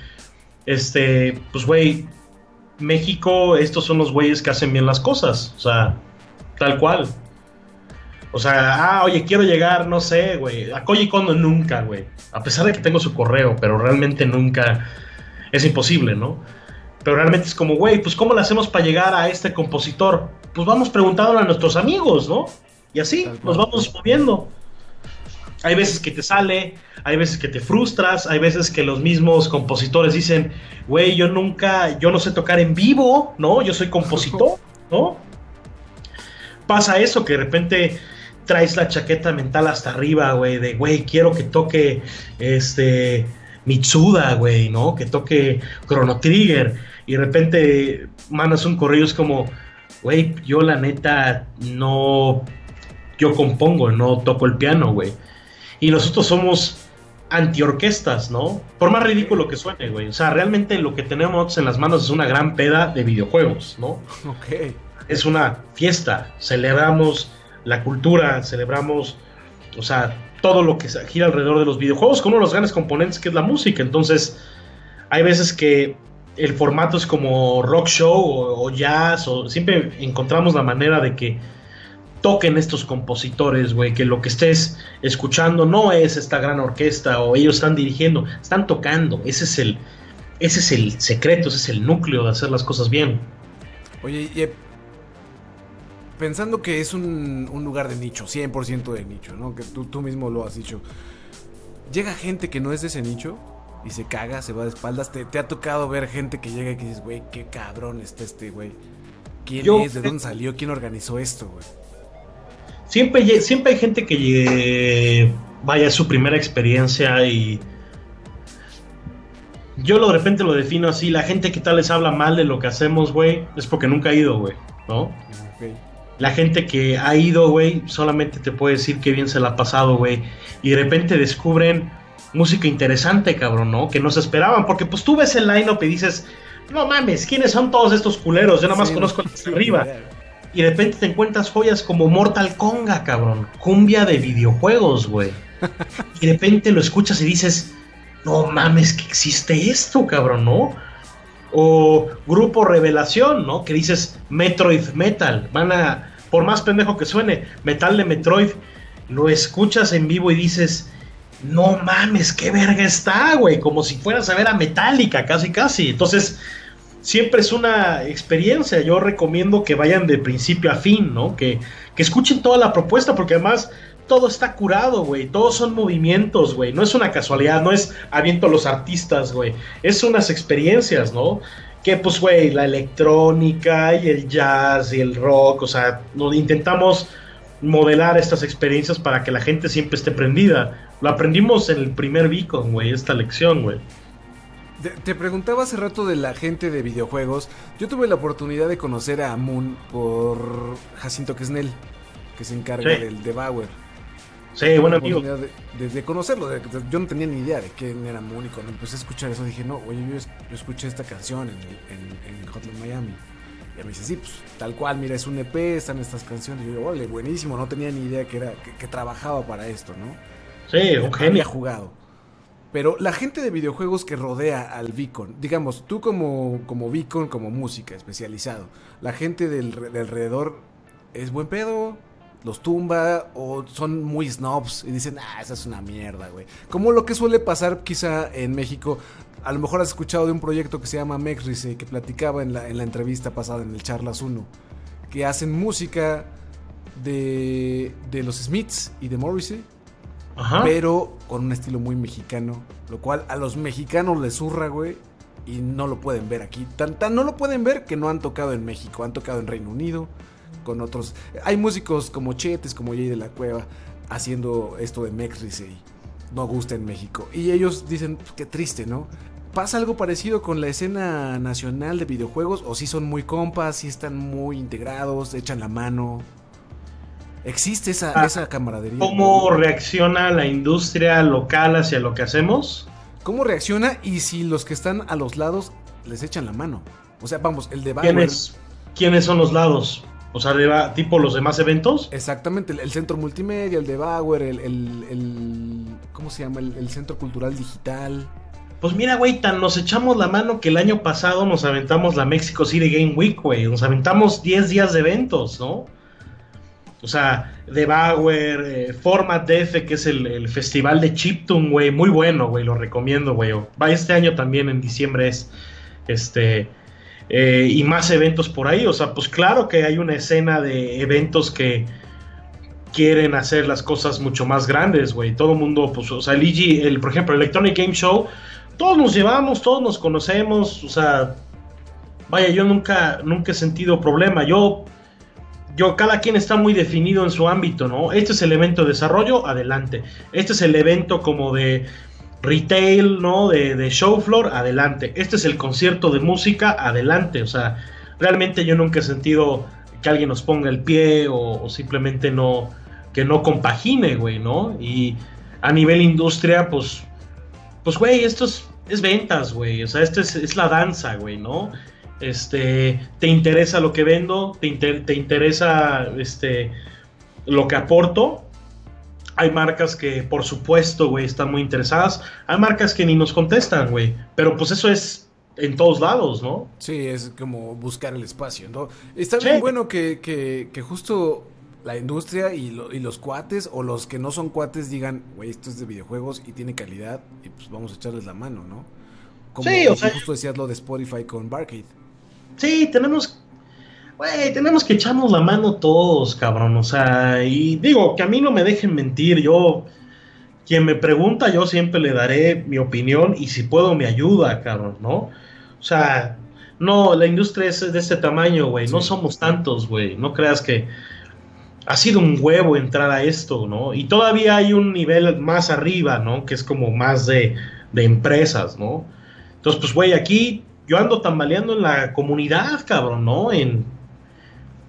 pues güey, México, estos son los güeyes que hacen bien las cosas, o sea, tal cual. O sea, oye, quiero llegar, no sé, güey, a Koji Kondo nunca, güey, a pesar de que tengo su correo, pero realmente nunca, es imposible, ¿no? Pero realmente es como, güey, pues ¿cómo le hacemos para llegar a este compositor? Pues vamos preguntándole a nuestros amigos, ¿no? Y así nos vamos moviendo. Hay veces que te sale, hay veces que te frustras, hay veces que los mismos compositores dicen, güey, yo no sé tocar en vivo, ¿no? Yo soy compositor, ¿no? Pasa eso, que de repente traes la chaqueta mental hasta arriba, güey, de, güey, quiero que toque, Mitsuda, güey, ¿no? Que toque Chrono Trigger, y de repente mandas un correo, es como, güey, yo la neta yo compongo, no toco el piano, güey. Y nosotros somos antiorquestas, ¿no? Por más ridículo que suene, güey. O sea, realmente lo que tenemos en las manos es una gran peda de videojuegos, ¿no? Ok. Es una fiesta, celebramos la cultura, celebramos, o sea, todo lo que gira alrededor de los videojuegos, con uno de los grandes componentes que es la música. Entonces, hay veces que el formato es como rock show o jazz, o siempre encontramos la manera de que toquen estos compositores, güey, que lo que estés escuchando no es esta gran orquesta o ellos están dirigiendo, están tocando. Ese es el secreto, ese es el núcleo de hacer las cosas bien. Oye, pensando que es un lugar de nicho, 100% de nicho, ¿no? Que tú mismo lo has dicho. Llega gente que no es de ese nicho y se caga, se va de espaldas. ¿Te ha tocado ver gente que llega y que dices, güey, qué cabrón está este güey? ¿Quién es? ¿De dónde salió? ¿Quién organizó esto, güey? Siempre hay gente que vaya, es su primera experiencia y yo de repente lo defino así, la gente que tal les habla mal de lo que hacemos, güey, es porque nunca ha ido, güey, ¿no? Okay. La gente que ha ido, güey, solamente te puede decir qué bien se la ha pasado, güey. Y de repente descubren música interesante, cabrón, ¿no? Que no se esperaban, porque pues tú ves el line-up y dices, no mames, ¿quiénes son todos estos culeros? Yo nada más Sí, conozco no, los de arriba. Y de repente te encuentras joyas como Mortal Konga, cabrón. Cumbia de videojuegos, güey. Y de repente lo escuchas y dices, no mames, que existe esto, cabrón, ¿no? O Grupo Revelación, ¿no? Que dices Metroid Metal. Por más pendejo que suene, metal de Metroid. Lo escuchas en vivo y dices, no mames, qué verga está, güey. Como si fueras a ver a Metallica, casi, casi. Entonces, siempre es una experiencia. Yo recomiendo que vayan de principio a fin, ¿no? Que escuchen toda la propuesta, porque además todo está curado, güey. Todos son movimientos, güey. No es una casualidad, no es aviento a los artistas, güey. Es unas experiencias, ¿no? Que pues, güey, la electrónica y el jazz y el rock, o sea, intentamos modelar estas experiencias para que la gente siempre esté prendida. Lo aprendimos en el primer Beacon, güey, esta lección, güey. Te preguntaba hace rato de la gente de videojuegos. Yo tuve la oportunidad de conocer a Moon por Jacinto Quesnel, que se encarga del Devour. Sí, buen amigo. De conocerlo, yo no tenía ni idea de quién era Moon, y cuando empecé a escuchar eso dije, no, oye, yo escuché esta canción en Hotline Miami. Y me dice, sí, pues tal cual, mira, es un EP, están estas canciones. Y yo digo, ole, buenísimo, no tenía ni idea que trabajaba para esto, ¿no? Sí, un genio. Había jugado. Pero la gente de videojuegos que rodea al Beacon, digamos, tú como Beacon, como música especializado, la gente del alrededor es buen pedo, los tumba o son muy snobs y dicen, esa es una mierda, güey. Como lo que suele pasar quizá en México. A lo mejor has escuchado de un proyecto que se llama Mexrice, que platicaba en la entrevista pasada, en el Charlas 1, que hacen música de los Smiths y de Morrissey. Ajá. Pero con un estilo muy mexicano, lo cual a los mexicanos les zurra, güey, y no lo pueden ver aquí. Tan no lo pueden ver que no han tocado en México, han tocado en Reino Unido, con otros. Hay músicos como Chetes, como Jay de la Cueva, haciendo esto de Mexrice, no gusta en México. Y ellos dicen, qué triste, ¿no? ¿Pasa algo parecido con la escena nacional de videojuegos? ¿O si son muy compas, si están muy integrados, echan la mano? ¿Existe esa camaradería? ¿Cómo reacciona la industria local hacia lo que hacemos? ¿Cómo reacciona? Y si los que están a los lados les echan la mano. O sea, vamos, el de ¿Quiénes son los lados? O sea, tipo los demás eventos. Exactamente, el centro multimedia, el de Bauer, el ¿cómo se llama? El centro cultural digital. Pues mira, güey, tan nos echamos la mano que el año pasado nos aventamos la Mexico City Game Week, güey. Nos aventamos 10 días de eventos, ¿no? O sea, The Bauer, Format DF, que es el festival de chiptune, güey, muy bueno, güey, lo recomiendo, güey. Va este año también, en diciembre es, y más eventos por ahí. O sea, pues claro que hay una escena de eventos que quieren hacer las cosas mucho más grandes, güey. Todo el mundo, pues, o sea, por ejemplo, el Electronic Game Show, todos nos llevamos, todos nos conocemos, o sea, vaya, yo nunca he sentido problema. Yo, cada quien está muy definido en su ámbito, ¿no? Este es el evento de desarrollo, adelante. Este es el evento como de retail, ¿no? De show floor, adelante. Este es el concierto de música, adelante. O sea, realmente yo nunca he sentido que alguien nos ponga el pie o simplemente que no compagine, güey, ¿no? Y a nivel industria, pues, güey, esto es ventas, güey. O sea, esto es la danza, güey, ¿no? Te interesa lo que vendo, te interesa lo que aporto. Hay marcas que, por supuesto, güey, están muy interesadas. Hay marcas que ni nos contestan, güey. Pero pues eso es en todos lados, ¿no? Sí, es como buscar el espacio, ¿no? Está bien bueno que justo la industria y los cuates o los que no son cuates digan, güey, esto es de videojuegos y tiene calidad y pues vamos a echarles la mano, ¿no? Como justo decías lo de Spotify con Barcade. Sí, tenemos que echarnos la mano todos, cabrón, o sea, y digo, que a mí no me dejen mentir, quien me pregunta, yo siempre le daré mi opinión y si puedo me ayuda, cabrón, ¿no? O sea, no, la industria es de este tamaño, güey, no somos tantos, güey, no creas que ha sido un huevo entrar a esto, ¿no? Y todavía hay un nivel más arriba, ¿no? Que es como más de empresas, ¿no? Entonces, pues, güey, aquí yo ando tambaleando en la comunidad, cabrón, ¿no?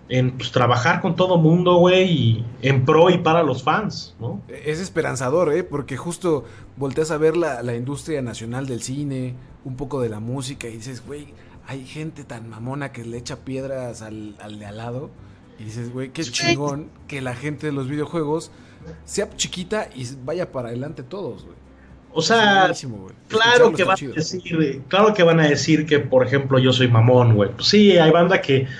en pues, trabajar con todo mundo, güey, y en pro y para los fans, ¿no? Es esperanzador, ¿eh? Porque justo volteas a ver la industria nacional del cine, un poco de la música y dices, güey, hay gente tan mamona que le echa piedras al de al lado. Y dices, güey, qué Sí. chingón que la gente de los videojuegos sea chiquita y vaya para adelante todos, güey. O Es sea, buenísimo, güey. claro Escucharlo que está van chido. a decir, claro que van a decir que, por ejemplo, yo soy mamón, güey. Pues sí, hay banda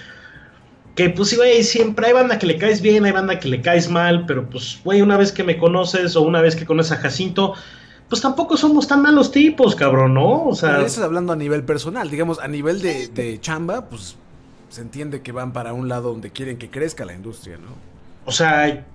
que pues sí, güey, siempre hay banda que le caes bien, hay banda que le caes mal, pero pues, güey, una vez que me conoces o una vez que conoces a Jacinto, pues tampoco somos tan malos tipos, cabrón, ¿no? O Pero sea, eso es hablando a nivel personal, digamos, a nivel de chamba, pues se entiende que van para un lado donde quieren que crezca la industria, ¿no? o sea,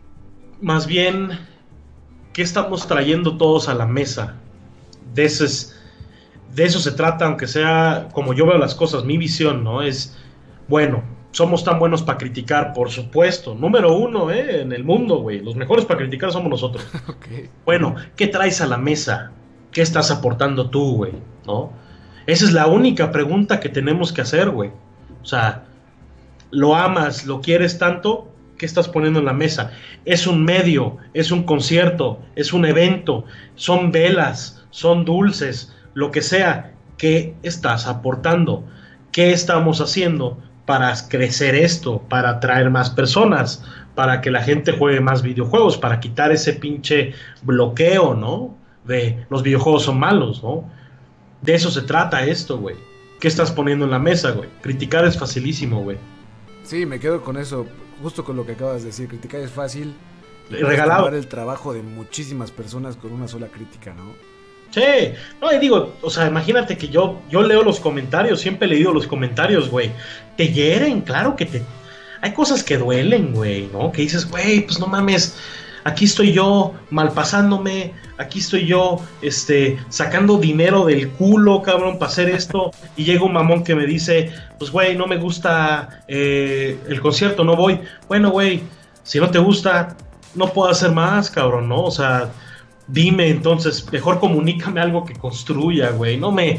más bien, ¿qué estamos trayendo todos a la mesa? De eso es, de eso se trata, aunque sea como yo veo las cosas, mi visión, ¿no? Es, bueno, somos tan buenos para criticar, por supuesto. Número uno, en el mundo, güey. Los mejores para criticar somos nosotros. Ok. Bueno, ¿qué traes a la mesa? ¿Qué estás aportando tú, güey? ¿No? Esa es la única pregunta que tenemos que hacer, güey. O sea, ¿lo amas, lo quieres tanto? ¿Qué estás poniendo en la mesa? Es un medio, es un concierto, es un evento, son velas, son dulces, lo que sea. ¿Qué estás aportando? ¿Qué estamos haciendo para crecer esto, para atraer más personas, para que la gente juegue más videojuegos, para quitar ese pinche bloqueo, ¿no? De los videojuegos son malos, ¿no? De eso se trata esto, güey. ¿Qué estás poniendo en la mesa, güey? Criticar es facilísimo, güey. Sí, me quedo con eso, justo con lo que acabas de decir. Criticar es fácil y puedes Regalado. tumbar el trabajo de muchísimas personas con una sola crítica, ¿no? Sí, no, y digo, o sea, imagínate que yo leo los comentarios, siempre he leído los comentarios, güey. Te hieren, claro que te. Hay cosas que duelen, güey, ¿no? Que dices, güey, pues no mames, aquí estoy yo malpasándome, aquí estoy yo, sacando dinero del culo, cabrón, para hacer esto. Y llega un mamón que me dice, pues, güey, no me gusta el concierto, no voy. Bueno, güey, si no te gusta, no puedo hacer más, cabrón, ¿no? O sea. Dime entonces, mejor comunícame algo que construya, güey.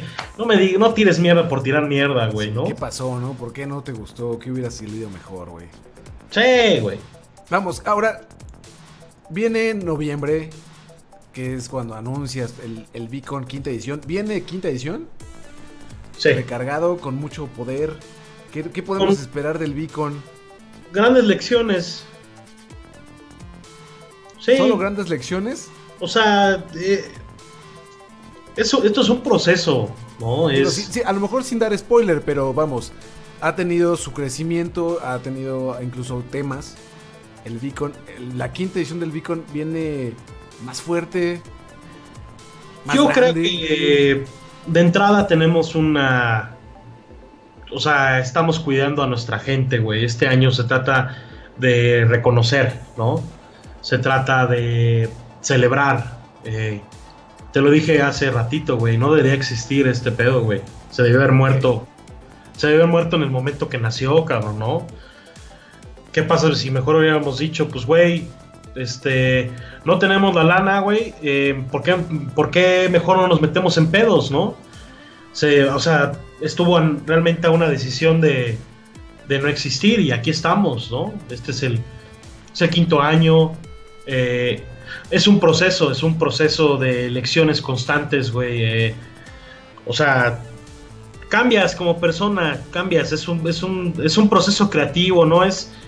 No tires mierda por tirar mierda, güey, ¿no? ¿Qué pasó, no? ¿Por qué no te gustó? ¿Qué hubiera salido mejor, güey? Sí, güey. Vamos, ahora viene noviembre, que es cuando anuncias el Beacon quinta edición. ¿Viene quinta edición? Sí. Recargado, con mucho poder. ¿Qué podemos esperar del Beacon? Grandes lecciones. Sí. ¿Solo grandes lecciones? O sea, esto es un proceso, ¿no? Digo, sí, a lo mejor sin dar spoiler, pero vamos, ha tenido su crecimiento, ha tenido incluso temas. El Beacon, la quinta edición del Beacon viene más fuerte, más Yo creo grande. que de entrada tenemos una. O sea, estamos cuidando a nuestra gente, güey. Este año se trata de reconocer, ¿no? Se trata de celebrar. Te lo dije hace ratito, güey. No debería existir este pedo, güey. Se debió haber muerto. Se debió haber muerto en el momento que nació, cabrón, ¿no? ¿Qué pasa si mejor hubiéramos dicho, pues, güey, no tenemos la lana, güey? ¿Por qué mejor no nos metemos en pedos, no? O sea, estuvo realmente a una decisión de no existir y aquí estamos, ¿no? Este es el quinto año. Es un proceso de lecciones constantes, güey. O sea, cambias como persona, cambias. Es un proceso creativo, ¿no?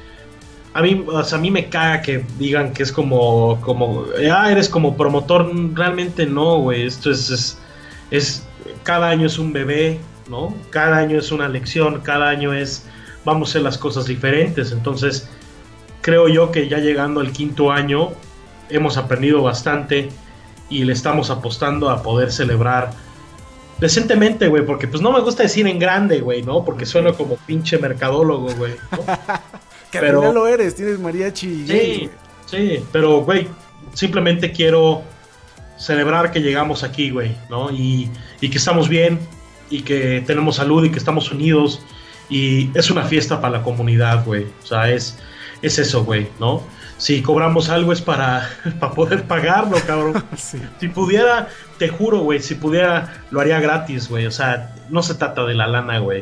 A mí me caga que digan que es como eres como promotor. Realmente no, güey. Esto es cada año es un bebé, ¿no? Cada año es una lección, cada año vamos a hacer las cosas diferentes. Entonces, creo yo que ya llegando al quinto año hemos aprendido bastante y le estamos apostando a poder celebrar decentemente, güey, porque pues no me gusta decir en grande, güey, ¿no? Porque suena como pinche mercadólogo, güey, ¿no? Que al final lo eres, tienes mariachi. Sí, sí, pero, güey, simplemente quiero celebrar que llegamos aquí, güey, ¿no? Y que estamos bien, y que tenemos salud, y que estamos unidos, y es una fiesta para la comunidad, güey. O sea, es eso, güey, ¿no? Si cobramos algo es para poder pagarlo, cabrón. Sí. Si pudiera, te juro, güey, si pudiera, lo haría gratis, güey. O sea, no se trata de la lana, güey.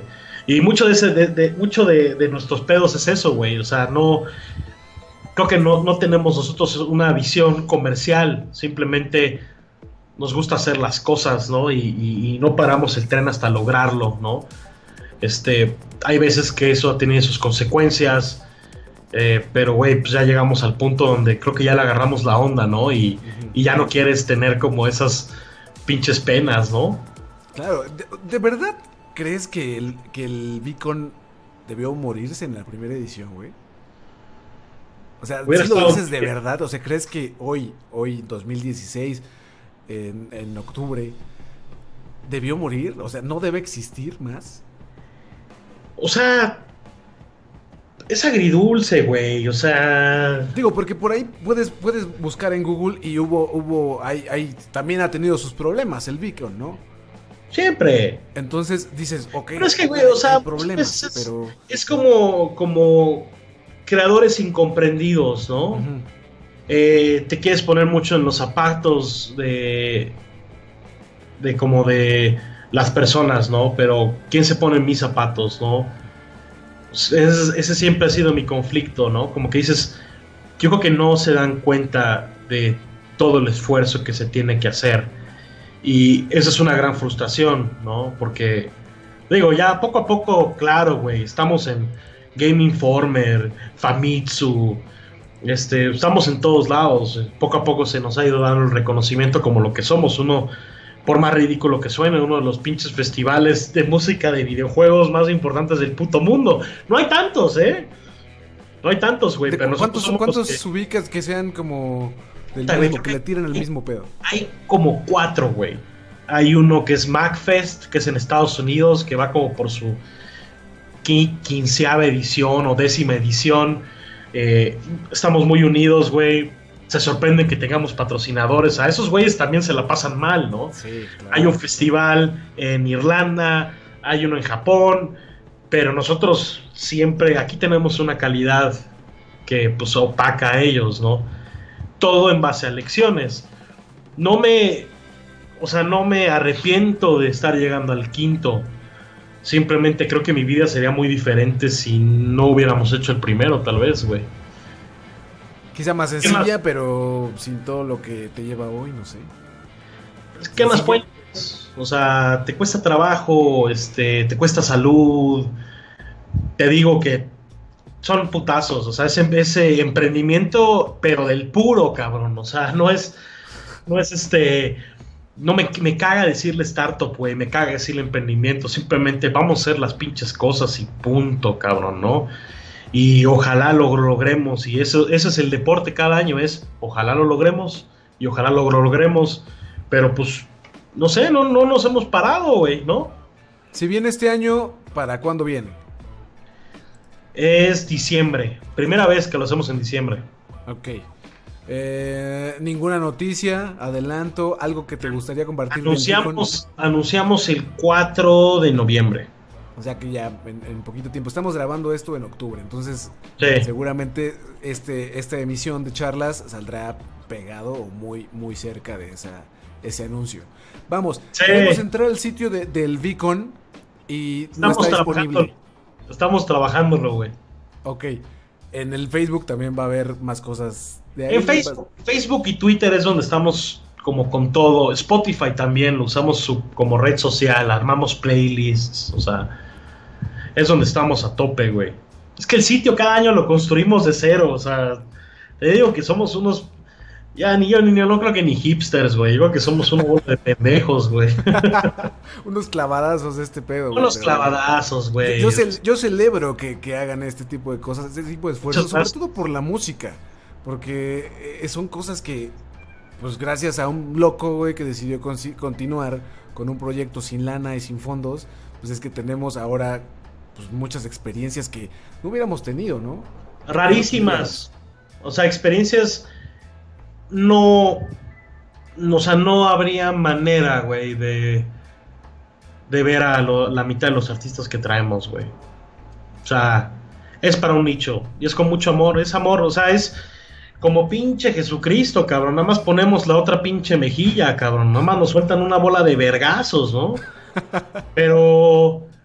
Y mucho de nuestros pedos es eso, güey. O sea, no. Creo que no tenemos nosotros una visión comercial. Simplemente nos gusta hacer las cosas, ¿no? Y no paramos el tren hasta lograrlo, ¿no? Hay veces que eso ha tenido sus consecuencias. Pero, güey, pues ya llegamos al punto donde creo que ya le agarramos la onda, ¿no? Y ya no quieres tener como esas pinches penas, ¿no? Claro, ¿de verdad crees que el Beacon debió morirse en la primera edición, güey? O sea, Hubiera si lo estado dices de verdad, o sea, ¿crees que hoy 2016, en octubre, debió morir? O sea, ¿no debe existir más? O sea, es agridulce, güey. O sea, Digo, porque por ahí puedes buscar en Google y también ha tenido sus problemas el Beacon, ¿no? siempre. Entonces dices, ok, Pero es que, güey, o sea, hay problemas, pero... es como creadores incomprendidos, ¿no? Ujú. Te quieres poner mucho en los zapatos de como de las personas, ¿no? Pero ¿quién se pone en mis zapatos, no? Ese siempre ha sido mi conflicto, ¿no? Como que dices, yo creo que no se dan cuenta de todo el esfuerzo que se tiene que hacer. Y esa es una gran frustración, ¿no? Porque, digo, ya poco a poco, claro, güey, estamos en Game Informer, Famitsu, estamos en todos lados. Poco a poco se nos ha ido dando el reconocimiento como lo que somos. Uno, por más ridículo que suene, uno de los pinches festivales de música de videojuegos más importantes del puto mundo. No hay tantos, ¿eh? No hay tantos, güey, pero nosotros somos los ¿Cuántos ubicas que sean como del Puta, güey, mismo, que le tiran el mismo pedo? Hay como 4, güey. Hay uno que es MacFest, que es en Estados Unidos, que va como por su quinceava edición o 10ª edición. Estamos muy unidos, güey. Se sorprenden que tengamos patrocinadores. A esos güeyes también se la pasan mal, ¿no? Sí, claro. Hay un festival en Irlanda, hay uno en Japón, pero nosotros siempre aquí tenemos una calidad que pues opaca a ellos, ¿no? Todo en base a lecciones. No me arrepiento de estar llegando al quinto. Simplemente creo que mi vida sería muy diferente si no hubiéramos hecho el primero, tal vez, güey. Quizá más sencilla, pero sin todo lo que te lleva hoy, no sé. ¿Qué más puedes? O sea, te cuesta trabajo, te cuesta salud. Te digo que son putazos, o sea, ese emprendimiento, pero del puro, cabrón. O sea, no es no me caga decirle startup, güey, me caga decirle emprendimiento. Simplemente vamos a hacer las pinches cosas y punto, cabrón, ¿no? Y ojalá lo logremos. Y eso es el deporte cada año, es ojalá lo logremos y ojalá lo logremos. Pero pues, no sé, no nos hemos parado, güey, ¿no? Si viene este año, ¿para cuándo viene? Es diciembre. Primera vez que lo hacemos en diciembre. Ok. Ninguna noticia, adelanto, algo que te gustaría compartir. Anunciamos el 4 de noviembre. O sea que ya en poquito tiempo. Estamos grabando esto en octubre, entonces Sí. seguramente esta emisión de charlas saldrá pegado o muy, muy cerca de ese anuncio. Vamos, Sí. queremos entrar al sitio del Beacon y no está disponible. Estamos trabajándolo, güey. Ok, en el Facebook también va a haber más cosas de ahí. En Facebook y Twitter es donde estamos como con todo. Spotify también lo usamos como red social, armamos playlists, o sea, es donde estamos a tope, güey. Es que el sitio cada año lo construimos de cero, o sea, te digo que somos unos, ya ni yo no creo que ni hipsters, güey, digo que somos unos bola de pendejos, güey. Unos clavadazos de este pedo, güey. Unos clavadazos, güey. Yo celebro que hagan este tipo de cosas, este tipo de esfuerzos, sobre todo por la música, porque son cosas que, pues gracias a un loco, güey, que decidió continuar con un proyecto sin lana y sin fondos, pues es que tenemos ahora pues muchas experiencias que no hubiéramos tenido, ¿no? Rarísimas. O sea, experiencias o sea, no habría manera, güey, de ver a la mitad de los artistas que traemos, güey. O sea, es para un nicho y es con mucho amor, es amor, o sea, es como pinche Jesucristo, cabrón. Nada más ponemos la otra pinche mejilla, cabrón. Nada más nos sueltan una bola de vergazos, ¿no? Pero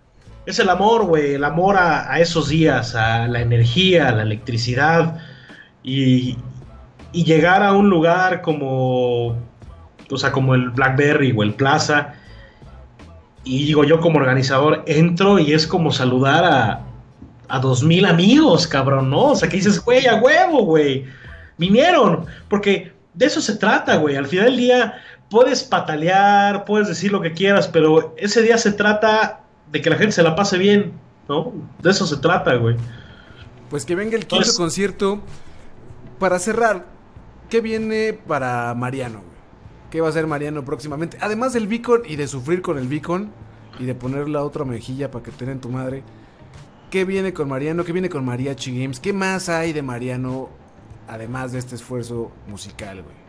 Es el amor, güey, el amor a esos días, a la energía, a la electricidad y, y llegar a un lugar como, o sea, como el Blackberry o el Plaza. Y digo, yo como organizador entro y es como saludar a 2000 amigos, cabrón, ¿no? O sea, que dices, güey, a huevo, güey, vinieron, porque de eso se trata, güey. Al final del día puedes patalear, puedes decir lo que quieras, pero ese día se trata de que la gente se la pase bien, ¿no? De eso se trata, güey. Pues que venga el quinto concierto. Para cerrar, ¿qué viene para Mariano, güey? ¿Qué va a hacer Mariano próximamente? Además del Beacon y de sufrir con el Beacon y de poner la otra mejilla para que te den tu madre. ¿Qué viene con Mariano? ¿Qué viene con Mariachi Games? ¿Qué más hay de Mariano además de este esfuerzo musical, güey?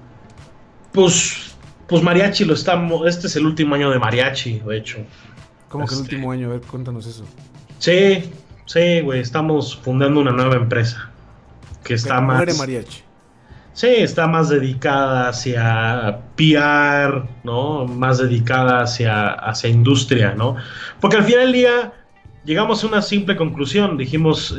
Pues Mariachi lo estamos. Este es el último año de Mariachi, de hecho. ¿Cómo que el último año? A ver, cuéntanos eso. Sí, güey. Estamos fundando una nueva empresa. Que está Pero más. muere Mariachi. Sí, está más dedicada hacia PR, ¿no? Más dedicada hacia industria, ¿no? Porque al final del día llegamos a una simple conclusión. Dijimos,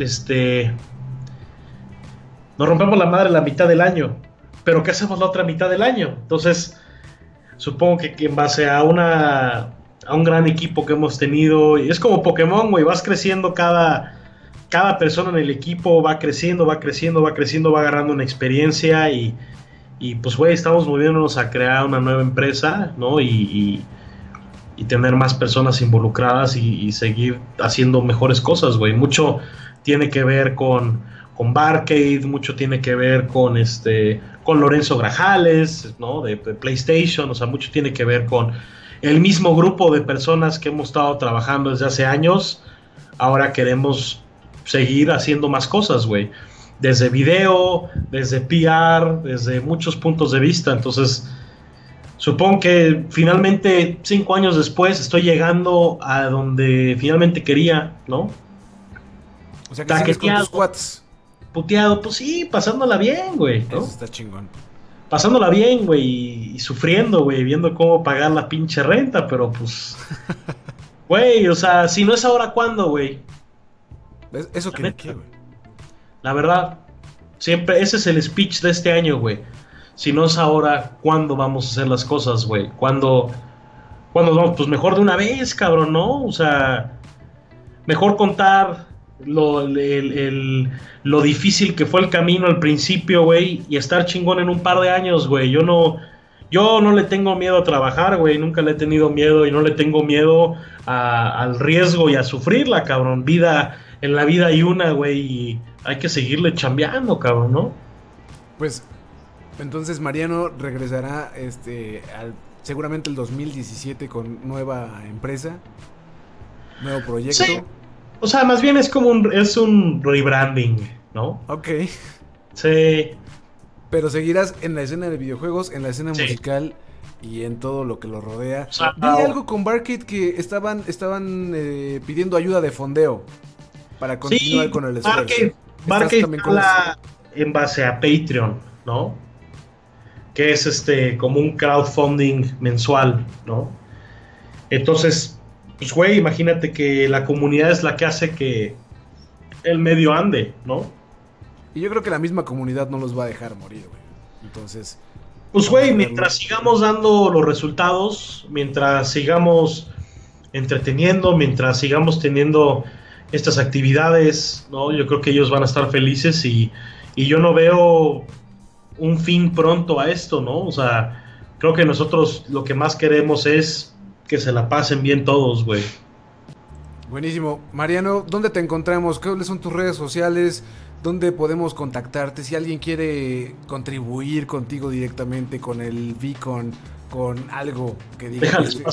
nos rompemos la madre la mitad del año, pero ¿qué hacemos la otra mitad del año? Entonces, supongo que en base a un gran equipo que hemos tenido, y es como Pokémon, güey, vas creciendo cada persona en el equipo va creciendo, va agarrando una experiencia y pues, güey, estamos moviéndonos a crear una nueva empresa, ¿no? Y tener más personas involucradas y seguir haciendo mejores cosas, güey. Mucho tiene que ver con Barcade, mucho tiene que ver con Lorenzo Grajales, ¿no? De PlayStation, o sea, mucho tiene que ver con el mismo grupo de personas que hemos estado trabajando desde hace años. Ahora queremos seguir haciendo más cosas, güey. Desde video, desde PR, desde muchos puntos de vista. Entonces, supongo que finalmente, 5 años después, estoy llegando a donde finalmente quería, ¿no? O sea, que sigues con tus cuates. Puteado, pues sí, pasándola bien, güey, ¿no? Eso está chingón. Pasándola bien, güey, y sufriendo, güey, viendo cómo pagar la pinche renta, pero pues... Güey, o sea, si no es ahora, ¿cuándo, güey? Eso que qué, güey. La verdad, siempre, ese es el speech de este año, güey. Si no es ahora, ¿cuándo vamos a hacer las cosas, güey? ¿Cuándo vamos? Pues mejor de una vez, cabrón, ¿no? O sea, mejor contar lo difícil que fue el camino al principio, güey, y estar chingón en un par de años, güey. Yo no le tengo miedo a trabajar, güey, nunca le he tenido miedo y no le tengo miedo al riesgo y a sufrirla, cabrón. En la vida hay una, güey, y hay que seguirle chambeando, cabrón, ¿no? Pues, entonces Mariano regresará seguramente el 2017 con nueva empresa, nuevo proyecto. Sí. O sea, más bien es un rebranding, ¿no? Ok. Sí. Pero seguirás en la escena de videojuegos, en la escena musical y en todo lo que lo rodea. O sea, vi algo con Barcade que estaban pidiendo ayuda de fondeo para continuar con el esfuerzo. Barcade habla en base a Patreon, ¿no? Que es como un crowdfunding mensual, ¿no? Entonces, pues güey, imagínate que la comunidad es la que hace que el medio ande, ¿no? Y yo creo que la misma comunidad no los va a dejar morir, güey. Entonces... Pues güey, mientras sigamos dando los resultados, mientras sigamos entreteniendo, mientras sigamos teniendo estas actividades, ¿no? Yo creo que ellos van a estar felices y yo no veo un fin pronto a esto, ¿no? O sea, creo que nosotros lo que más queremos es que se la pasen bien todos, güey. Buenísimo. Mariano, ¿dónde te encontramos? ¿Cuáles son tus redes sociales? ¿Dónde podemos contactarte? Si alguien quiere contribuir contigo directamente con el Beacon, con algo que diga...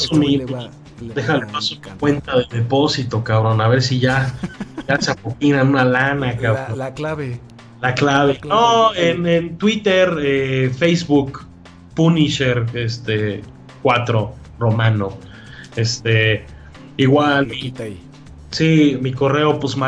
Déjale paso tu cuenta de depósito, cabrón. A ver si ya se apoquinan una lana, cabrón. La clave. La clave. No, en Twitter, Facebook, Punisher 4 Romano. Igual. Sí, mi correo, pues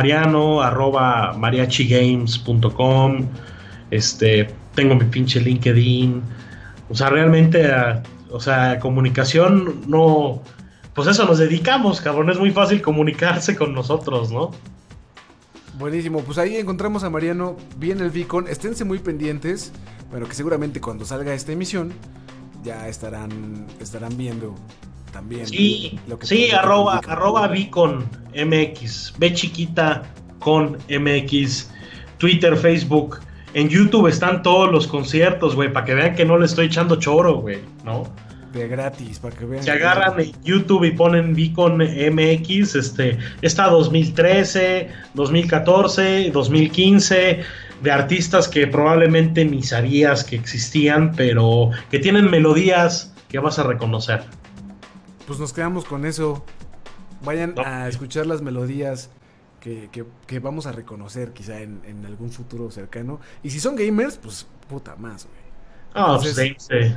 mariano@mariachigames.com. Tengo mi pinche LinkedIn. O sea, realmente, comunicación no pues eso nos dedicamos, cabrón. Es muy fácil comunicarse con nosotros, ¿no? Buenísimo, pues ahí encontramos a Mariano, viene el Beacon, esténse muy pendientes, bueno, que seguramente cuando salga esta emisión ya estarán viendo también sí, lo que sí, arroba Beacon MX, B chiquita con MX, Twitter, Facebook, en YouTube están todos los conciertos, güey, para que vean que no le estoy echando choro, güey, ¿no? De gratis, para que vean. Se agarran en YouTube y ponen Beacon MX, está 2013, 2014, 2015, de artistas que probablemente ni sabías que existían, pero que tienen melodías que vas a reconocer. Pues nos quedamos con eso. Vayan a escuchar las melodías que vamos a reconocer quizá en algún futuro cercano. Y si son gamers, pues puta más, güey. Ah, pues dense.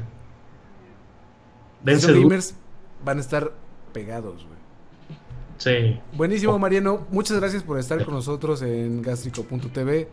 Si son gamers, van a estar pegados, güey. Sí. Buenísimo, Mariano. Muchas gracias por estar con nosotros en Gastrico.tv.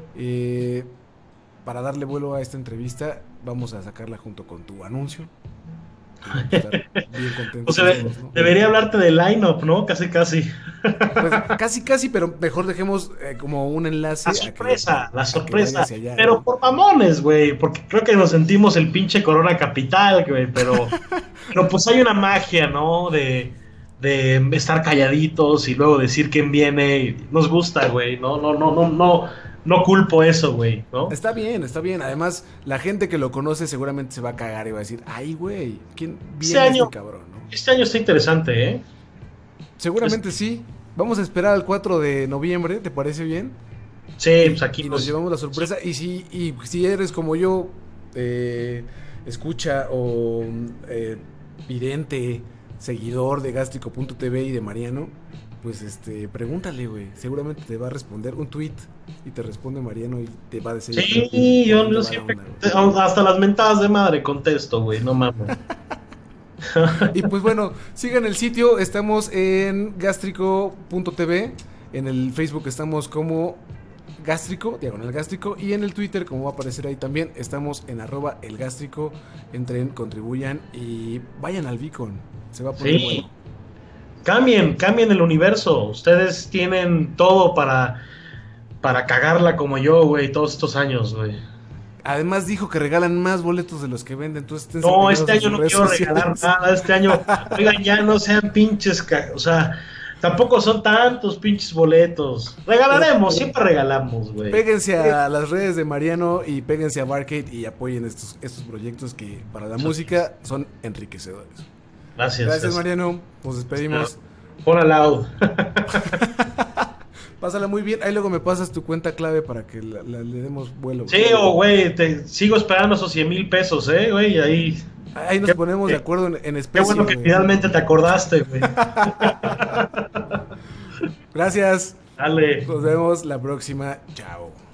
Para darle vuelo a esta entrevista, vamos a sacarla junto con tu anuncio. Bien contentos. O sea, ¿no? Debería hablarte del line-up, ¿no? Casi. Pues, casi, pero mejor dejemos como un enlace. La sorpresa. Pero ¿no? Por mamones, güey, porque creo que nos sentimos el pinche Corona Capital, güey, pero pues hay una magia, ¿no? De estar calladitos y luego decir quién viene. Nos gusta, güey, no culpo eso, güey, ¿no? Está bien. Además, la gente que lo conoce seguramente se va a cagar y va a decir, ay, güey, ¿quién viene este cabrón, no? Este año está interesante, ¿eh? Seguramente sí. Vamos a esperar al 4 de noviembre, ¿te parece bien? Sí, pues aquí nos llevamos la sorpresa. Y si eres como yo, escucha o vidente, seguidor de Gastrico.tv y de Mariano, pues pregúntale, güey. Seguramente te va a responder un tweet y te responde Mariano y te va a decir. Sí, yo siempre, hasta las mentadas de madre contesto, güey, no mames. Y pues bueno, sigan el sitio, estamos en Gastrico.tv, en el Facebook estamos como Gástrico, diagonal Gástrico, y en el Twitter, como va a aparecer ahí también, estamos en @elgástrico. Entren, contribuyan y vayan al Beacon, se va a poner bueno. Cambien el universo. Ustedes tienen todo para cagarla como yo, güey, todos estos años, güey. Además dijo que regalan más boletos de los que venden. Entonces no, este año no quiero regalar nada. Este año, oigan, ya no sean pinches, o sea, tampoco son tantos pinches boletos. Regalaremos, siempre regalamos, güey. Péguense a las redes de Mariano y péguense a Barcade y apoyen estos proyectos que para la música son enriquecedores. Gracias, Mariano. Nos despedimos. Pon loud. Pásala muy bien. Ahí luego me pasas tu cuenta clave para que le demos vuelo. Sí, güey, te sigo esperando esos 100,000 pesos, güey. Ahí nos ponemos de acuerdo en especie. Qué bueno que finalmente te acordaste, güey. Gracias. Dale. Nos vemos la próxima. Chao.